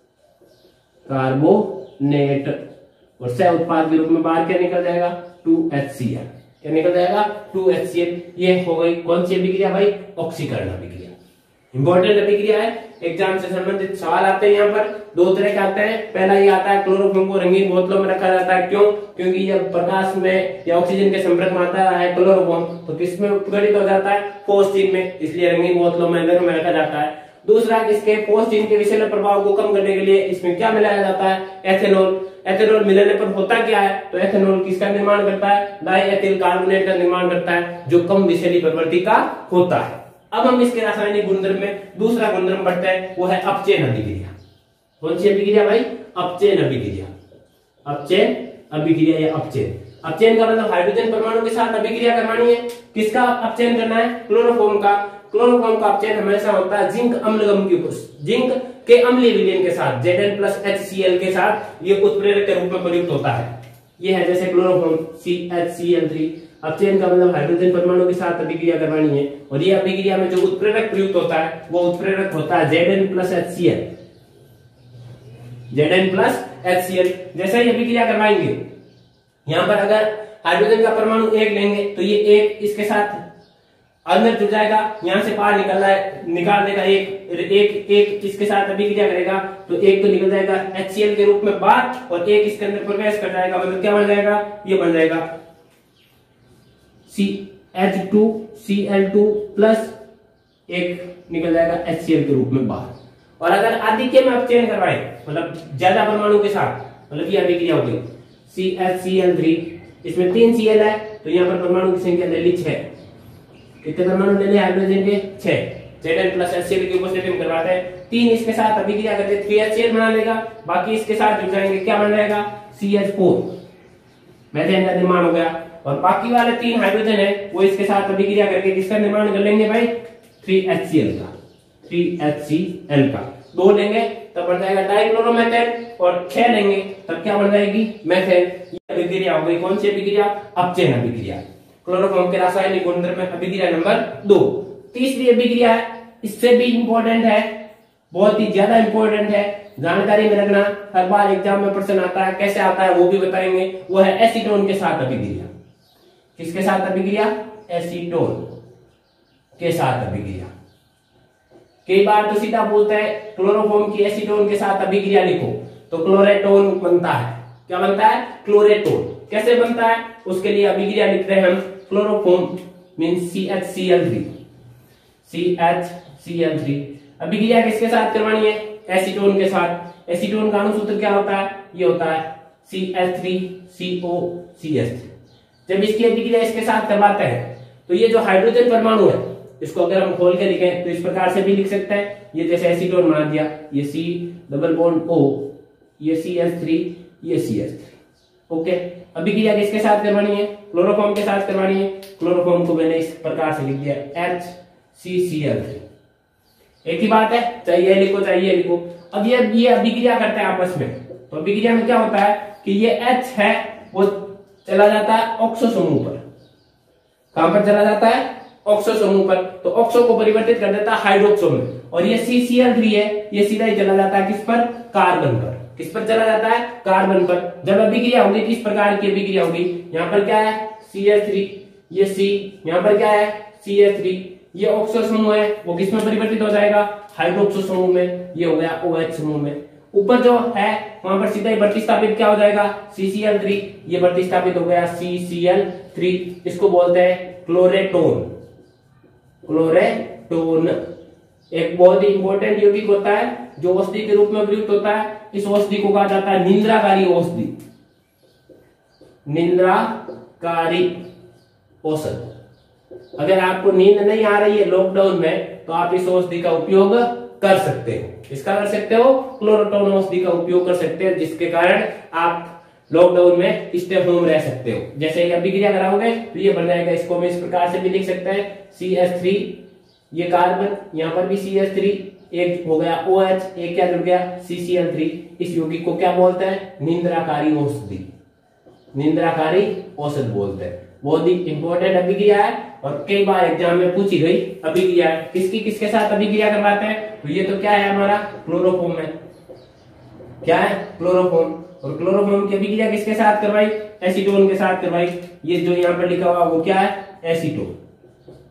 और सह उत्पाद के रूप में बाहर क्या निकल जाएगा 2HCl, क्या निकल जाएगा 2HCl। ये हो गई कौन सी अभिक्रिया भाई, ऑक्सीकरण अभिक्रिया। इंपॉर्टेंट अभिक्रिया है, एग्जाम से संबंधित सवाल आते हैं। यहाँ पर दो तरह के आते हैं। पहला ये आता है क्लोरोफॉर्म को रंगीन बोतलों में रखा जाता है। क्यों? क्योंकि जब प्रकाश में या ऑक्सीजन के संपर्क में आता है क्लोरोफॉर्म तो किसमें विघटित हो जाता है? फोस्टीन में, इसलिए रंगीन बोतलों में अंदर में रखा जाता है। दूसरा, इसके फोस्टीन के विषैले प्रभाव को कम करने के लिए इसमें क्या मिलाया जाता है? एथेनॉल। एथेनॉल मिलाने पर होता क्या है? तो एथेनॉल किसका निर्माण करता है? डाइएथिल कार्बोनेट का निर्माण करता है, जो कम विषैली प्रवृत्ति का होता है। अब हम इसके रासायनिक गुणधर्म में दूसरा गुणधर्म बढ़ते हैं, वो है अपचयन अभिक्रिया। कौन सी अभिक्रिया भाई? अपचयन अभिक्रिया। अपचयन अभिक्रिया या अपचयन। अपचयन का मतलब हाइड्रोजन परमाणु के साथ अभिक्रिया करवानी है। किसका अपचयन करना है? क्लोरोफॉर्म का। क्लोरोफॉर्म का अपचयन हमेशा होता है जिंक अम्लगम के जिंक के अम्लीय विलयन के साथ, Zn+HCl के साथ ये उत्प्रेरक के रूप में प्रयुक्त होता है। ये है जैसे क्लोरोफॉर्म CHCl3। अपचयन का मतलब हाइड्रोजन परमाणु के साथ अभिक्रिया करवानी है, और ये अभिक्रिया में जो उत्प्रेरक प्रयुक्त होता है वो उत्प्रेरक होता है Zn+HCl। Zn+HCl जैसे ही अभिक्रिया करवाएंगे, यहाँ पर अगर हाइड्रोजन का परमाणु एक लेंगे तो ये एक इसके साथ अंदर जुड़ जाएगा, यहाँ से बाहर निकाल देगा एक इसके साथ अभिक्रिया करेगा तो एक तो निकल जाएगा HCl के रूप में बाहर, और एक इसके अंदर प्रवेश कर जाएगा। मतलब क्या बन जाएगा? ये बन जाएगा CH2Cl2 प्लस एक निकल जाएगा HCl के रूप में बाहर। और अगर आधिक्य में अपचयन करवाए, मतलब ज्यादा परमाणु के साथ, मतलब ये अभिक्रिया हो गई CHCl3, इसमें 3 Cl है तो यहाँ पर परमाणु की संख्या ले ली 6। कितने परमाणु ले लिए हाइड्रोजन के? 6। Zn+HCl की उपस्थिति में करवाते हैं। 3 इसके साथ अभिक्रिया करते 3HCl बना लेगा, बाकी इसके साथ जुड़ जाएंगे, क्या बन जाएगा? CH4, मीथेन का निर्माण हो गया। और बाकी वाले 3 हाइड्रोजन है वो इसके साथ अभिक्रिया करके किसका निर्माण कर लेंगे भाई? 3HCl का। 3HCl का 2 लेंगे तब बन जाएगा डाइक्लोरोमेथेन, और 6 लेंगे तब क्या बन जाएगी? मेथेन। ये अभिक्रिया हो गई कौन सी अभिक्रिया? अपचयन अभिक्रिया। क्लोरोफॉर्म के रासायनिक गुणधर्म में अभिक्रिया नंबर 2। तीसरी अभिक्रिया है, इससे भी इंपॉर्टेंट है, बहुत ही ज्यादा इंपॉर्टेंट है, जानकारी में रखना, हर बार एग्जाम में प्रश्न आता है। कैसे आता है वो भी बताएंगे। वो है एसीटोन के साथ अभिक्रिया। किसके साथ अभिक्रिया? एसीटोन के साथ अभिक्रिया। कई बार तो सीधा बोलते हैं क्लोरोफॉर्म की एसीटोन के साथ अभिक्रिया लिखो तो क्लोरेटोन बनता है। क्या बनता है? क्लोरेटोन। कैसे बनता है? उसके लिए अभिक्रिया लिखते हैं हम क्लोरोफॉर्म मींस CHCl3। CHCl3 अभिक्रिया किसके साथ करवानी है? एसीटोन के साथ। एसीटोन का अणुसूत्र क्या होता है? ये होता है CH3COCH3। जब इसकी अभिक्रिया इसके साथ करवाते हैं तो ये जो हाइड्रोजन परमाणु है इसको अगर हम खोल के लिखें तो इस प्रकार से भी लिख सकते हैं। ये जैसे एसीटोन बना दिया, ये C डबल बॉन्ड O, ये CH3, ये CH3। ओके, अभिक्रिया किसके साथ करवानी है? क्लोरोफॉर्म के साथ करवानी है। क्लोरोफॉर्म को मैंने इस प्रकार से लिख दिया HCCl3। एक ही बात है, चाहिए लिखो चाहिए लिखो। अब ये अभिक्रिया करते हैं आपस में, तो अभिक्रिया में क्या होता है कि ये H है वो चला जाता है ऑक्सो समूह पर। कहां पर चला जाता है? ऑक्सो समूह पर। तो ऑक्सो को परिवर्तित कर देता है हाइड्रोक्सो में, और ये CCl3 है ये सीधा ही चला जाता है किस पर? कार्बन पर। किस पर चला जाता है? कार्बन पर। जब अभिक्रिया होगी किस प्रकार की अभिक्रिया होगी? यहाँ पर क्या है? CH3, ये C, यहाँ पर क्या है? CH3, ये ऑक्सो समूह है वो किस में परिवर्तित हो जाएगा? हाइड्रोक्सो समूह में। ये हो गया OH समूह में। ऊपर जो है वहां पर सीधा ही प्रतिस्थापित क्या हो जाएगा? CCl3, ये प्रतिस्थापित हो गया CCl3। इसको बोलते हैं क्लोरेटोन। क्लोरेटोन एक बहुत ही इंपॉर्टेंट यौगिक होता है जो औषधि के रूप में प्रयुक्त होता है। इस औषधि को कहा जाता है निंद्राकारी औषधि। निंद्राकारी औषध। अगर आपको नींद नहीं आ रही है लॉकडाउन में तो आप इस औषधि का उपयोग कर सकते हो। इसका कर सकते हो? क्लोरोटोन औषधि का उपयोग कर सकते हो, जिसके कारण आप लॉकडाउन में स्टे होम रह सकते हो। जैसे ये अभिक्रिया कराओगे तो ये बन जाएगा, इसको हम इस प्रकार से भी लिख सकते हैं CH3, ये कार्बन, यहाँ पर भी CH3, एक हो गया OH, एक क्या जुड़ गया? CCl3। इस यौगिक को क्या बोलते हैं? निंद्राकारी औषधि। निंद्राकारी औषध बोलते हैं। बहुत ही इंपॉर्टेंट अभिक्रिया है और कई बार एग्जाम में पूछी गई अभिक्रिया है। किसकी किसके साथ अभिक्रिया करवाते हैं? तो ये तो क्या है हमारा? क्लोरोफॉर्म है। क्या है? क्लोरोफॉर्म। और क्लोरोफॉर्म की अभिक्रिया किसके साथ करवाई? एसीटोन के साथ करवाई। ये जो यहाँ पर लिखा हुआ वो क्या है? एसीटोन।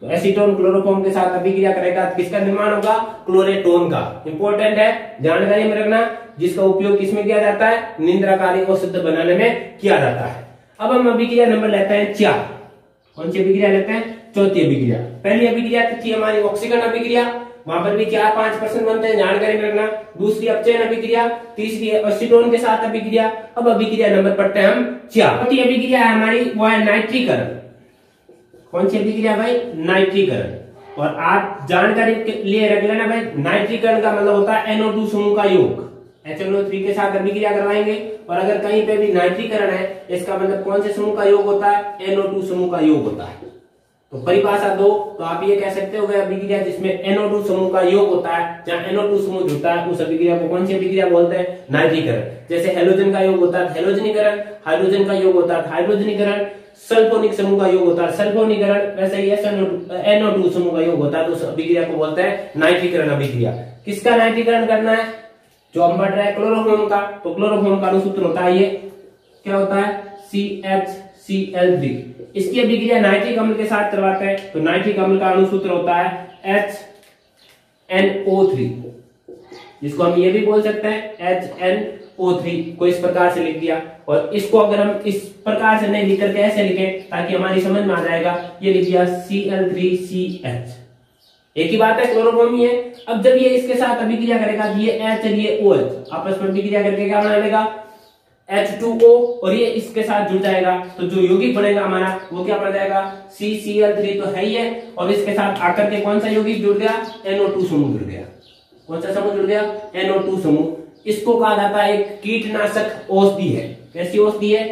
तो एसीटोन क्लोरोफॉर्म के साथ अभिक्रिया करेगा तो किसका निर्माण होगा? क्लोरेटोन का। इंपॉर्टेंट है, जानकारी में रखना, जिसका उपयोग किसमें किया जाता है? निंद्राकारी औषध बनाने में किया जाता है। अब हम अभिक्रिया नंबर लेते हैं 4। कौन सी अभिक्रिया लेते हैं? चौथी अभिक्रिया। पहली अभिक्रिया थी हमारी ऑक्सीकरण अभिक्रिया, वहां पर भी 4-5% बनते हैं, जानकारी में रखना। दूसरी अपचयन अभिक्रिया, तीसरी एसीटोन के साथ अभिक्रिया। अब अभिक्रिया नंबर पढ़ते हैं हम 4। चौथी अभिक्रिया है हमारी, वो है नाइट्रीकरण। कौन सी अभिक्रिया भाई? नाइट्रीकरण। और आप जानकारी के लिए रख लेना भाई, नाइट्रीकरण का मतलब होता है NO2 समूह का योग। HNO3 के साथ अभिक्रिया करवाएंगे, और अगर कहीं पे भी नाइट्रीकरण है, इसका मतलब कौन से समूह का योग होता है? NO2 समूह का योग होता है। तो परिभाषा 2, तो आप ये कह सकते हो अभिक्रिया जिसमें NO2 समूह का योग होता है, जहां NO2 समूह जुड़ता है, उस अभिक्रिया को कौन सी अभिक्रिया बोलते हैं? नाइट्रीकरण। जैसे हेलोजन का योग होता है हेलोजनीकरण, हाइड्रोजन का योग होता है हाइड्रोजनीकरण, सल्फोनिक समूह का योग होता है सल्फोनीकरण, वैसे ही NO2 समूह का योग होता है, तो उस अभिक्रिया को बोलते हैं नाइट्रीकरण अभिक्रिया। किसका नाइट्रीकरण करना है? जो हम पढ़ रहे हैं क्लोरोफॉर्म का, तो क्लोरोफॉर्म का अणुसूत्र होता है ये, क्या होता है? CHCl3। इसकी अभिक्रिया नाइट्रिक अम्ल के साथ करवाते हैं, तो नाइट्रिक अम्ल का अणुसूत्र होता है HNO3, जिसको हम ये भी बोल सकते हैं HNO3 को इस प्रकार से लिख दिया। और इसको अगर हम इस प्रकार से नहीं लिख करके ऐसे लिखें ताकि हमारी समझ में आ जाएगा, ये लिख दिया Cl3CH। एक ही बात है, क्लोरोफॉर्म ही है। अब जब ये इसके साथ अभिक्रिया करेगा, ये H और ये OH आपस में अभिक्रिया करके क्या बना लेगा? H2O, और ये इसके साथ जुड़ जाएगा, तो जो यौगिक बनेगा हमारा वो क्या बन जाएगा? CCl3 तो है ही है, और इसके साथ आकर के कौन सा यौगिक जुड़ गया? NO2 समूह जुड़ गया। कौन सा समूह जुड़ गया? NO2 समूह। इसको कहा जाता है एक कीटनाशक औषधि है। कैसी औषधि है?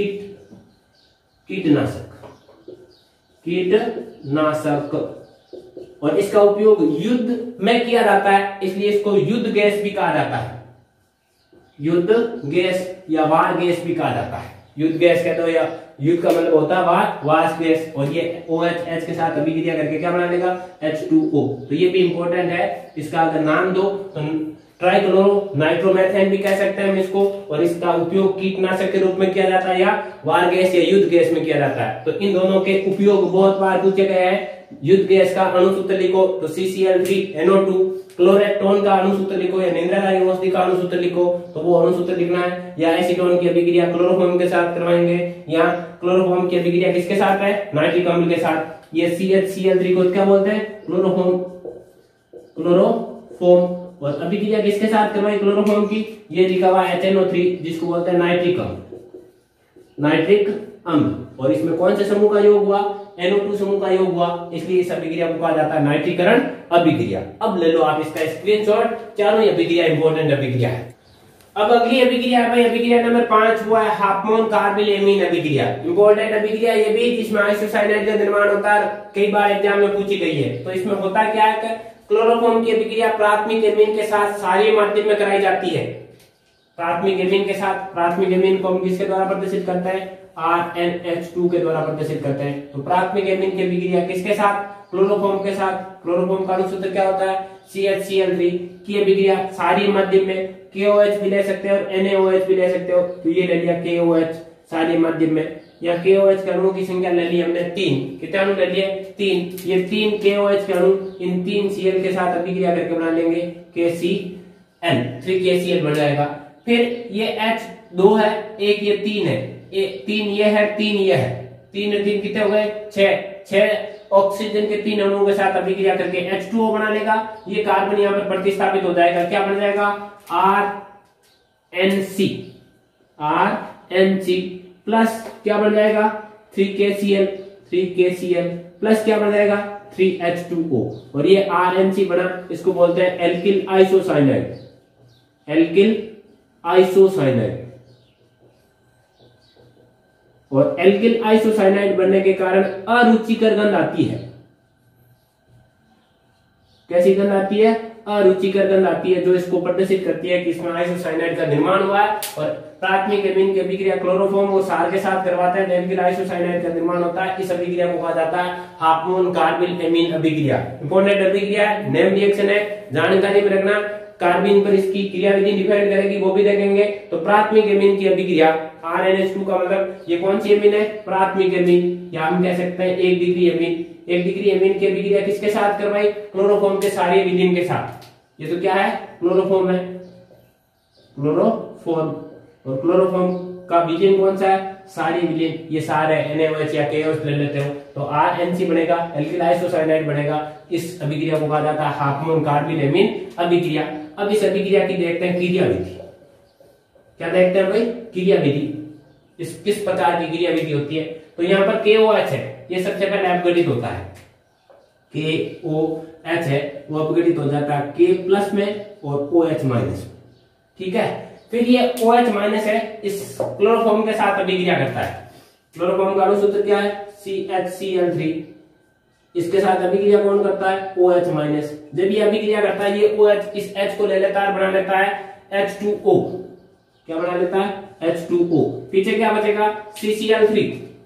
कीटनाशक। और इसका उपयोग युद्ध में किया जाता है, इसलिए इसको युद्ध गैस भी कहा जाता है। युद्ध गैस या वार गैस भी कहा जाता है। युद्ध गैस कहते हो, या युद्ध का मतलब होता है वार गैस। और ये OH के साथ अभिक्रिया करके क्या बना लेगा? H2O। तो ये भी इंपॉर्टेंट है, इसका अगर नाम दो तो ट्राइक्लोरो नाइट्रोमेथेन भी कह सकते हैं हम इसको। और इसका उपयोग कीटनाशक के रूप में किया जाता है, या वार गैस या युद्ध गैस में किया जाता है। तो इन दोनों के उपयोग बहुत बार पूछे गए हैं। युद्ध गैस का अणुसूत्र लिखो तो CCl3NO2, क्लोरेटोन का अणुसूत्र लिखो या निंद्राकारी औषधि का अणुसूत्र लिखो, तो वो अणुसूत्र लिखना है। या एसीटोन की अभिक्रिया क्लोरोफॉर्म के साथ करवाएंगे, या क्लोरोफॉर्म की अभिक्रिया किसके साथ है? नाइट्रिक अम्ल के साथ। ये CHCl3 को क्या बोलते हैं? क्लोरोफॉर्म। और अभिक्रिया किसके साथ करवाई क्लोरोफॉर्म की? ये लिखा हुआ HNO3, जिसको बोलते हैं नाइट्रिक अम्ल। और इसमें कौन से समूह का योग हुआ? NO2 समूह का योग हुआ, इसलिए इस अभिक्रिया को कहा जाता है नाइट्रीकरण अभिक्रिया। अब ले लो आप इसका स्क्रीनशॉट, चारों ही अभिक्रिया इंपॉर्टेंट अभिक्रिया है। अब अगली अभिक्रिया है भाई, अभिक्रिया नंबर 5 हुआ है हाफमोन कार्बिल एमीन अभिक्रिया। इंपॉर्टेंट अभिक्रिया ये भी, जिसमें आइसोसाइनाइड का निर्माण होता है, कई बार एग्जाम में पूछी गई है। तो इसमें होता क्या है? क्लोरोफॉर्म की अभिक्रिया प्राथमिक एमीन के साथ क्षारीय माध्यम में कराई जाती है। प्राथमिक एमीन के साथ, प्राथमिक एमीन को हम किसके द्वारा प्रदर्शित करते हैं? RNH2 के द्वारा प्रदर्शित करते हैं। तो प्राथमिक एमीन की अभिक्रिया किसके साथ? क्लोरोफॉर्म के साथ। क्लोरोफॉर्म का अणुसूत्र क्या होता है? CHCl3 की अभिक्रिया क्षारीय माध्यम में KOH भी ले सकते हो और NaOH भी ले सकते हो। तो ये ले लिया KOH क्षारीय माध्यम में, या KOH के अणुओं की संख्या ले ली हमने 3। कितने अणु ले लिए? 3। ये 3 KOH के अणु इन 3 Cl के साथ अभिक्रिया करके बना लेंगे KCl, 3KCl बन जाएगा। फिर ये H2 है, एक ये 3 है, 3 ये है, 3 ये है, 3 और 3 कितने हो गए? 6 ऑक्सीजन के 3 अणुओं के साथ अभिक्रिया करके H2O बना लेगा। ये कार्बन यहाँ पर प्रतिस्थापित हो जाएगा, क्या बन जाएगा? RNC प्लस क्या बन जाएगा? 3KCl प्लस क्या बन जाएगा? 3H2O। और ये RNC बना, इसको बोलते हैं एल्किल आइसोसाइनाइड। और एल्किल आइसोसाइनाइड बनने के कारण अरुचिकर गंध आती है। कैसी गंध आती है? अरुचिकर गंध आती है, जो इसको प्रदर्शित करती है कि इसमें आइसोसाइनाइड का निर्माण हुआ है। और प्राथमिक एमीन की अभिक्रिया क्लोरोफॉर्म और क्षार के साथ करवाते हैं, एल्किल आइसोसाइनाइड का निर्माण होता है। इस अभिक्रिया को कहा जाता है हाफमोन कार्बिल एमीन अभिक्रिया। इंपॉर्टेंट अभिक्रिया है, नेम रिएक्शन है, जानकारी में रखना। कार्बिन पर इसकी क्रियाविधि डिपेंड करेगी, वो भी देखेंगे। तो प्राथमिक एमीन की अभिक्रिया RNH2 का मतलब ये कौन सी एमीन है? प्राथमिक एमीन, या हम कह सकते हैं 1 डिग्री एमीन। 1 डिग्री एमीन की अभिक्रिया किसके साथ करवाई? क्लोरोफॉर्म के सारे विलीन के साथ। ये तो क्या है? क्लोरोफॉर्म है, क्लोरोफॉर्म। और क्लोरोफॉर्म का विलीन कौन सा है? सारे विलीन। ये सारे NaOH या KOH ले लेते हो तो RNC बनेगा, एल्किल आइसोसाइनाइड बनेगा। इस अभिक्रिया को कहा जाता है हाफ-मून कार्बिल एमीन अभिक्रिया। अब इस अभिक्रिया की देखते हैं क्रिया विधि। क्या देखते हैं भाई? क्रिया विधि। इस किस प्रकार की क्रिया विधि होती है? तो यहाँ पर KOH है, ये सबसे पहले अपघटित होता है। KOH है वो अपघटित हो जाता है K प्लस में और OH माइनस। ठीक है, फिर ये OH माइनस है इस क्लोरोफॉर्म के साथ अभिक्रिया करता है। क्लोरोफॉर्म का अणुसूत्र क्या है? CHCl3। इसके साथ अभिक्रिया कौन करता है? OH minus. जब ये अभिक्रिया करता है ये OH इस H को ले लेता है, बना लेता है H2O। क्या बना लेता है? H2O। पीछे क्या बचेगा? CCl3।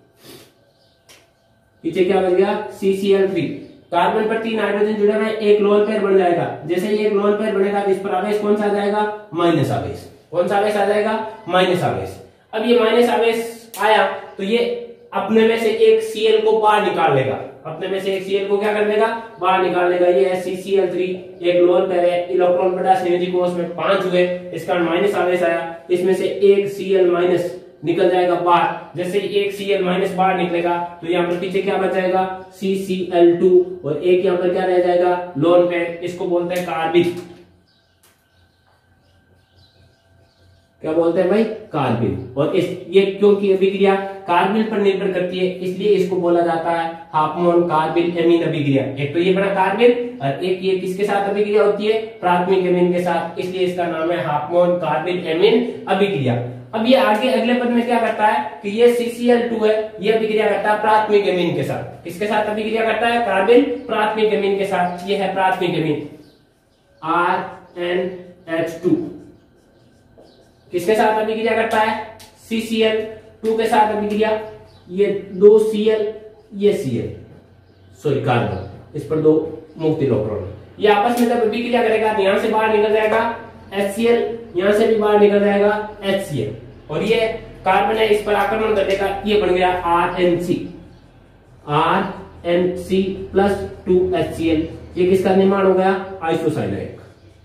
पीछे क्या बच गया? CCl3। कार्बन पर 3 हाइड्रोजन जुड़े हुए, एक लोन पेयर बन जाएगा। जैसे ही एक लोन पेयर बनेगा इस पर आवेश कौन सा आ जाएगा? माइनस आवेश। कौन सा आवेश आ जाएगा? माइनस आवेश। अब ये माइनस आवेश आया तो ये अपने में से एक Cl को बाहर निकाल लेगा। अपने में से एक Cl को क्या कर लेगा? बाहर निकाल लेगा। ये है CCl3, एक लोन पेयर है, इलेक्ट्रॉन बटा संयोजी कोष में 5 हुए, इस कारण माइनस आवेश आया। इसमें से एक Cl माइनस निकल जाएगा बाहर। जैसे एक Cl माइनस बाहर निकलेगा तो यहाँ पर पीछे क्या बच जाएगा? CCl2 और एक यहाँ पर क्या रह जाएगा? Lone pair. इसको बोलते हैं कार्बिल। क्या बोलते हैं भाई? कार्बिल। और इस ये क्योंकि अभिक्रिया कार्बिल पर निर्भर करती है इसलिए इसको बोला जाता है हाफ-मून कार्बिल एमीन अभिक्रिया। एक तो ये बना कार्बिल और एक ये किसके साथ अभिक्रिया होती है? प्राथमिक एमीन के साथ, इसलिए इसका नाम है हाफ-मून कार्बिल एमीन अभिक्रिया। अब ये आगे अगले पद में क्या करता है कि ये CCl2 है, ये अभिक्रिया करता है प्राथमिक एमीन के साथ। किसके साथ अभिक्रिया करता है? कार्बिल प्राथमिक एमीन के साथ। ये है प्राथमिक एमीन RNH2। किसके साथ अभिक्रिया करता है? CCl2 के साथ अभिक्रिया। ये 2 Cl, ये Cl, सॉरी कार्बन, इस पर 2 मुक्त इलेक्ट्रॉन। ये आपस में जब अभिक्रिया करेगा तो यहां से बाहर निकल जाएगा HCl, यहां से भी बाहर निकल जाएगा HCl और ये कार्बन है इस पर आक्रमण कर देगा। ये बन गया RNC प्लस 2HCl। ये किसका निर्माण हो गया? आइसोसाइनाइड।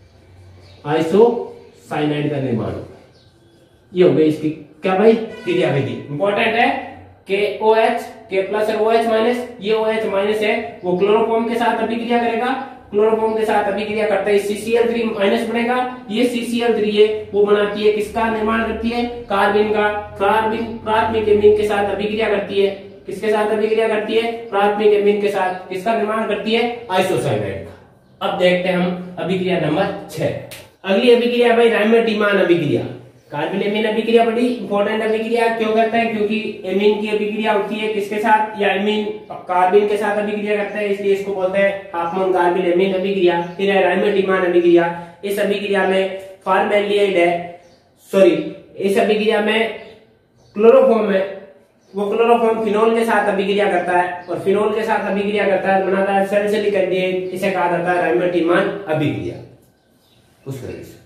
आइसोसाइनाइड का निर्माण हो गया। ये हो गई इसकी क्या भाई? क्रिया विधि। इंपॉर्टेंट है KOH, K प्लस और OH माइनस। ये OH माइनस है वो क्लोरोफॉर्म के साथ अभिक्रिया करेगा। क्लोरोफॉर्म के साथ अभिक्रिया करते ही CCl3 माइनस बनेगा। ये CCl3 है वो बनाती है किसका निर्माण करती है? कार्बिन का। कार्बिन प्राथमिक एमीन के साथ अभिक्रिया करती है। किसके साथ अभिक्रिया करती है? प्राथमिक एमीन के साथ। किसका निर्माण करती है? आइसोसाइनाइड का। अब देखते हैं हम अभिक्रिया नंबर 6। अगली अभिक्रिया भाई राइमर-टीमान अभिक्रिया। कार्बिल एमीन अभिक्रिया बड़ी इंपॉर्टेंट अभिक्रिया क्यों करता है? क्योंकि एमीन की अभिक्रिया होती है किसके साथ? या एमीन कार्बिन के साथ अभिक्रिया करता है, इसलिए इसको बोलते हैं हाफ-मून कार्बिल एमीन अभिक्रिया। फिर है राइमर-टीमान अभिक्रिया। इस अभिक्रिया में फॉर्मेल्डिहाइड है, सॉरी इस अभिक्रिया में क्लोरोफॉर्म है, वो क्लोरोफॉर्म फिनोल के साथ अभिक्रिया करता है और फिनोल के साथ अभिक्रिया करता है बनाता है सैलिसिलिक एल्डिहाइड। इसे कहा जाता है राइमर-टीमान अभिक्रिया। उस वजह से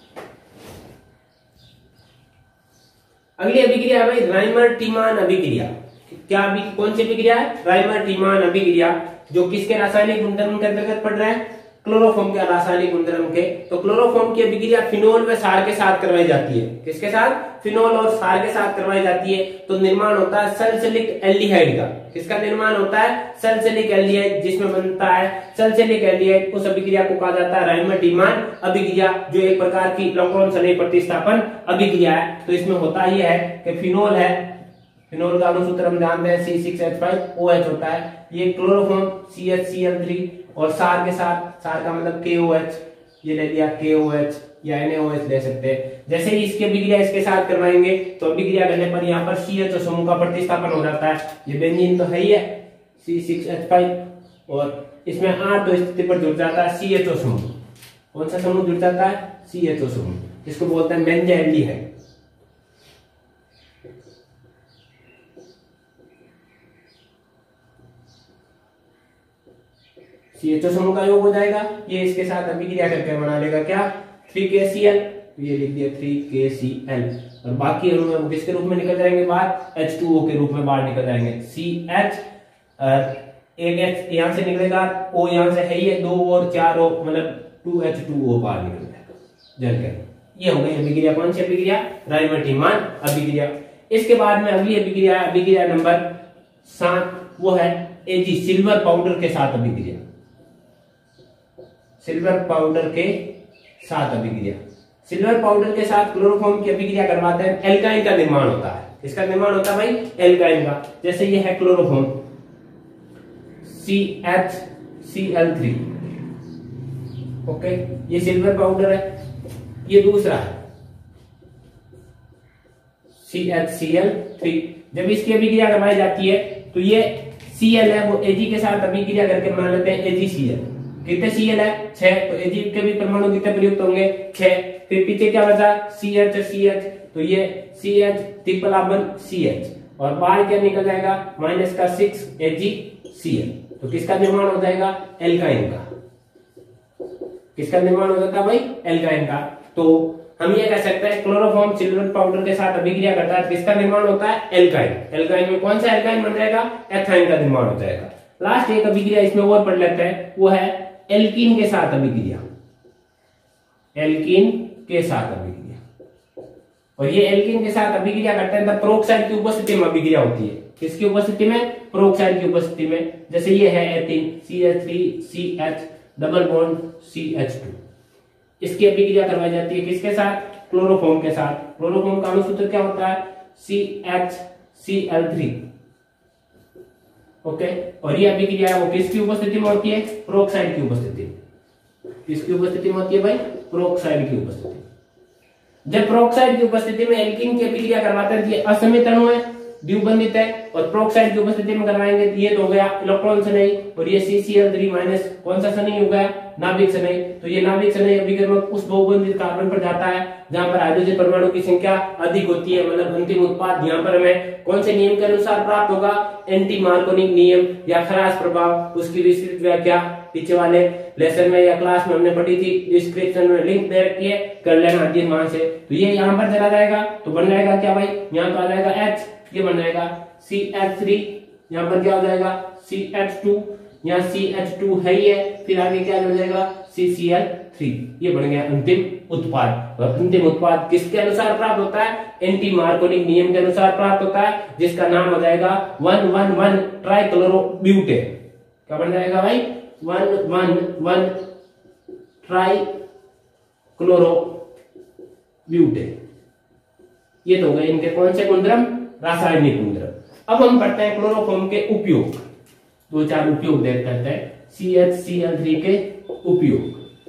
अगली अभिक्रिया भाई राइमर-टीमान अभिक्रिया। क्या अभी कौन सी अभिक्रिया है? राइमर-टीमान अभिक्रिया, जो किसके रासायनिक गुणधर्म के अंतर्गत पड़ रहा है? क्लोरोफॉर्म के रासायनिक गुणधर्म के। तो क्लोरोफॉर्म की अभिक्रिया फिनोल व क्षार के साथ करवाई जाती है। किसके साथ? फिनोल और क्षार के साथ करवाई जाती है तो निर्माण होता है सैलिसिलिक एल्डिहाइड का। किसका निर्माण होता है? सैलिसिलिक एल्डिहाइड, जिसमें बनता है सैलिसिलिक एल्डिहाइड। उस अभिक्रिया को कहा जाता है राइमर-टीमान अभिक्रिया, जो एक प्रकार की इलेक्ट्रॉन संलयन प्रतिस्थापन अभिक्रिया है। तो इसमें होता यह है कि फिनोल है, फिनोल का अणुसूत्र हम जानते हैं C6H5OH होता है। ये क्लोरोफॉर्म CHCl3 और क्षार के साथ, क्षार का मतलब KOH, ये ले लिया KOH या NaOH ले सकते हैं। जैसे ही इसकी अभिक्रिया इसके साथ करवाएंगे तो अभिक्रिया करने पर यहाँ पर CHO समूह का प्रतिस्थापन हो जाता है। ये बेंजीन तो है ही है C6H5 और इसमें 8 स्थिति पर जुड़ जाता है CHO समूह। कौन सा समूह जुड़ जाता है? CHO समूह, जिसको बोलते हैं बेंजाइल्डिहाइड। CHO समूह का योग हो जाएगा, ये इसके साथ अभिक्रिया करके बना लेगा क्या? 3KCl। ये लिख दिया 3KCl और बाकी अणु में किसके रूप में निकल जाएंगे बाहर? H2O के रूप में बाहर निकल जाएंगे। CH एक H यहां से निकलेगा, O यहां से है ही है, 2 और 4 O मतलब 2H2O बाहर निकल जाएगा जल के। ये हो गई अभिक्रिया, कौन सी अभिक्रिया? राइमटिमान अभिक्रिया। इसके बाद में अगली अभिक्रिया, अभिक्रिया नंबर 7, वो है Ag सिल्वर पाउडर के साथ अभिक्रिया। सिल्वर पाउडर के साथ अभिक्रिया, सिल्वर पाउडर के साथ क्लोरोफॉर्म की अभिक्रिया करवाते हैं, एल्काइन का निर्माण होता है। किसका निर्माण होता है भाई? एल्काइन का। जैसे ये है क्लोरोफॉर्म CHCl3, ओके, ये सिल्वर पाउडर है। ये दूसरा है CHCl3। जब इसकी अभिक्रिया करवाई जाती है तो ये Cl है वो Ag के साथ अभिक्रिया करके बना लेते हैं AgCl। कितने Cl है? 6, तो Ag के भी परमाणु कितने प्रयुक्त होंगे? 6। फिर पीछे क्या बचा? CH, तो ये CH ट्रिपल बॉन्ड CH, और बाहर क्या निकल जाएगा? -6 AgCl। तो किसका निर्माण हो जाएगा? एल्काइन का। किसका निर्माण हो जाता है भाई? एल्काइन का। तो हम ये कह सकते हैं क्लोरोफॉर्म सिल्वर पाउडर के साथ अभिक्रिया करता है, किसका निर्माण होता है? एल्काइन। एल्काइन में कौन सा एल्काइन बन जाएगा? एथाइन का निर्माण हो जाएगा। लास्ट एक अभिक्रिया इसमें और पढ़ लेते हैं, वो है एल्कीन के साथ अभिक्रिया। एल्कीन के साथ अभिक्रिया, और ये एल्कीन के साथ अभिक्रिया करते हैं तब पेरोक्साइड की उपस्थिति में अभिक्रिया होती है। किसकी उपस्थिति में? पेरोक्साइड की उपस्थिति में। जैसे ये है ethene CH3CH double bond CH2, इसकी अभिक्रिया करवाई जाती है किसके साथ? क्लोरोफॉर्म के साथ। क्लोरोफॉर्म का अणुसूत्र क्या होता है? CHCl3, okay. और ये अभिक्रिया वो किसकी उपस्थिति में होती है? पेरोक्साइड की उपस्थिति में। किसकी उपस्थिति में होती है भाई? पेरोक्साइड की उपस्थिति। जब पेरोक्साइड की उपस्थिति में एल्कीन की अभिक्रिया करवाते हैं, ये असमित अणु है, द्विबंधित है, और पेरोक्साइड की उपस्थिति में करवाएंगे तो ये तो हो गया इलेक्ट्रॉन से नहीं, और ये CCl3 माइनस कौन सा से नहीं हो गया? नाभिक से नहीं। तो ये नाभिक से नहीं अभिकरण उस बहुबंधित कार्बन पर जाता है जहां पर हाइड्रोजन परमाणु की संख्या अधिक होती है, मतलब अंतिम उत्पाद यहाँ पर हमें कौन से नियम के अनुसार प्राप्त होगा? एंटी मार्कोनिक नियम या खरास प्रभाव। उसकी विस्तृत व्याख्या पीछे वाले लेसन में या क्लास में हमने पढ़ी थी, डिस्क्रिप्शन में लिंक दे रखी है, कर लेना अध्ययन वहां से। तो ये यहाँ पर चला जाएगा तो बन जाएगा क्या भाई? यहाँ तो आ जाएगा H, ये बन जाएगा CH3, यहाँ पर क्या हो जाएगा? CH2, यहाँ CH2 है ही है, फिर आगे क्या हो जाएगा? CCl3। ये बन गया अंतिम उत्पाद। और अंतिम उत्पाद किसके अनुसार प्राप्त होता है? एंटी मार्कोनिक नियम के अनुसार प्राप्त होता है, जिसका नाम हो जाएगा 111 ट्राइक्लोरोब्यूटेन। क्या बन जाएगा भाई? 111 ट्राइक्लोरोब्यूटेन। ये तो हो गए इनके कौन से गुणधर्म? रासायनिक गुणधर्म। अब हम पढ़ते हैं क्लोरोफॉर्म के उपयोग। 2-4 उपयोग देख करते हैं CHCl3 के उपयोग।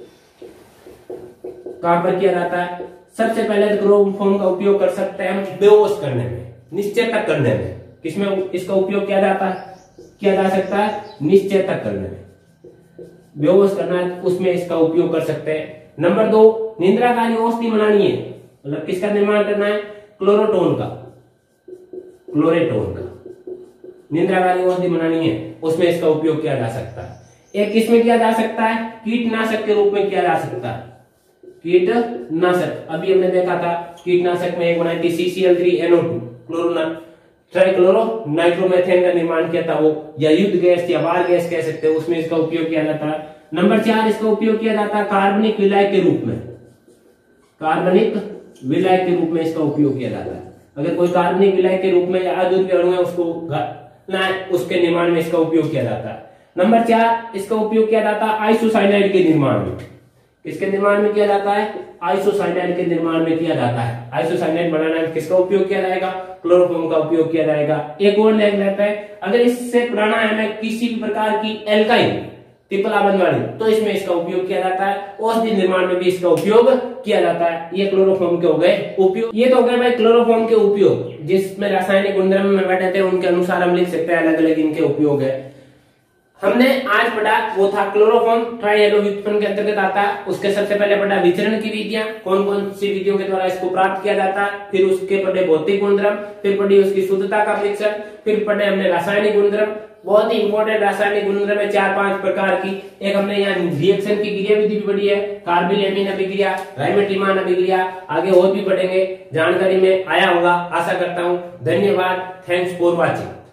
कहां पर किया जाता है? सबसे पहले तो क्लोरोफॉर्म का उपयोग कर सकते हैं हम बेहोश करने में, निश्चेतक करने में। किसमें इसका उपयोग किया जाता है? किया जा सकता है निश्चेतक करने में। बेहोश करना है उसमें इसका उपयोग कर सकते हैं। नंबर 2, निद्राकारी औषधि बनानी है, मतलब किसका निर्माण करना है? क्लोरोटोन का, क्लोरेटोन का निद्राकारी औषधि बनानी है, उसमें इसका उपयोग किया जा सकता है। एक किसमें किया जा सकता है? कीटनाशक के रूप में किया जा सकता है। कीटनाशक अभी हमने देखा था, कीटनाशक में एक बनाई थी CCl3NO2 ट्राइक्लोरो नाइट्रोमेथेन का निर्माण किया था वो, या युद्ध गैस या बार गैस कह सकते हैं, उसमें इसका उपयोग किया जाता है। नंबर 4, इसका उपयोग किया जाता है कार्बनिक विलायक के रूप में। कार्बनिक विलायक के रूप में इसका उपयोग किया जाता है। अगर कोई कार्बनिक विलायक के रूप में या अद्वितीय अणु है उसको उसके निर्माण में इसका उपयोग किया जाता है। नंबर 4, इसका उपयोग किया जाता है आइसोसाइनाइड के निर्माण में। किसके निर्माण में किया जाता है? आइसोसाइनाइड के निर्माण में किया जाता है। आइसोसाइनाइड बनाना है किसका उपयोग किया जाएगा? क्लोरोफॉर्म का उपयोग किया जाएगा। एक और देख लेते हैं, अगर इससे पुराना है हमें किसी भी प्रकार की एल्काइन ट्रिपल बॉन्ड वाली, तो इसमें इसका उपयोग किया जाता है। औषधि निर्माण में भी इसका उपयोग किया जाता है। ये क्लोरोफॉर्म के हो गए उपयोग। ये तो हो गए भाई क्लोरोफॉर्म के उपयोग, जिसमें रासायनिक गुणधर्म में बैठे थे उनके अनुसार हम लिख सकते हैं अलग अलग इनके उपयोग है। हमने आज पढ़ा वो था क्लोरोफॉर्म ट्राइहेलो व्युत्पन्न के अंतर्गत आता है। उसके सबसे पहले पढ़ा विचरण की विधियां, कौन कौन सी विधियों के द्वारा इसको प्राप्त किया जाता है। फिर उसके पढ़े भौतिक गुणधर्म, फिर पढ़ी उसकी शुद्धता का परीक्षण, फिर पढ़े हमने रासायनिक गुणधर्म। बहुत ही इंपॉर्टेंट रासायनिक गुणधर्म है 4-5 प्रकार की। एक हमने यहाँ रिएक्शन की क्रिया विधि भी पढ़ी है, कार्बिल एमीन अभिक्रिया, राइमेटिमान अभिक्रिया। आगे और भी पढ़ेंगे, जानकारी में आया होगा आशा करता हूँ। धन्यवाद, थैंक्स फॉर वॉचिंग।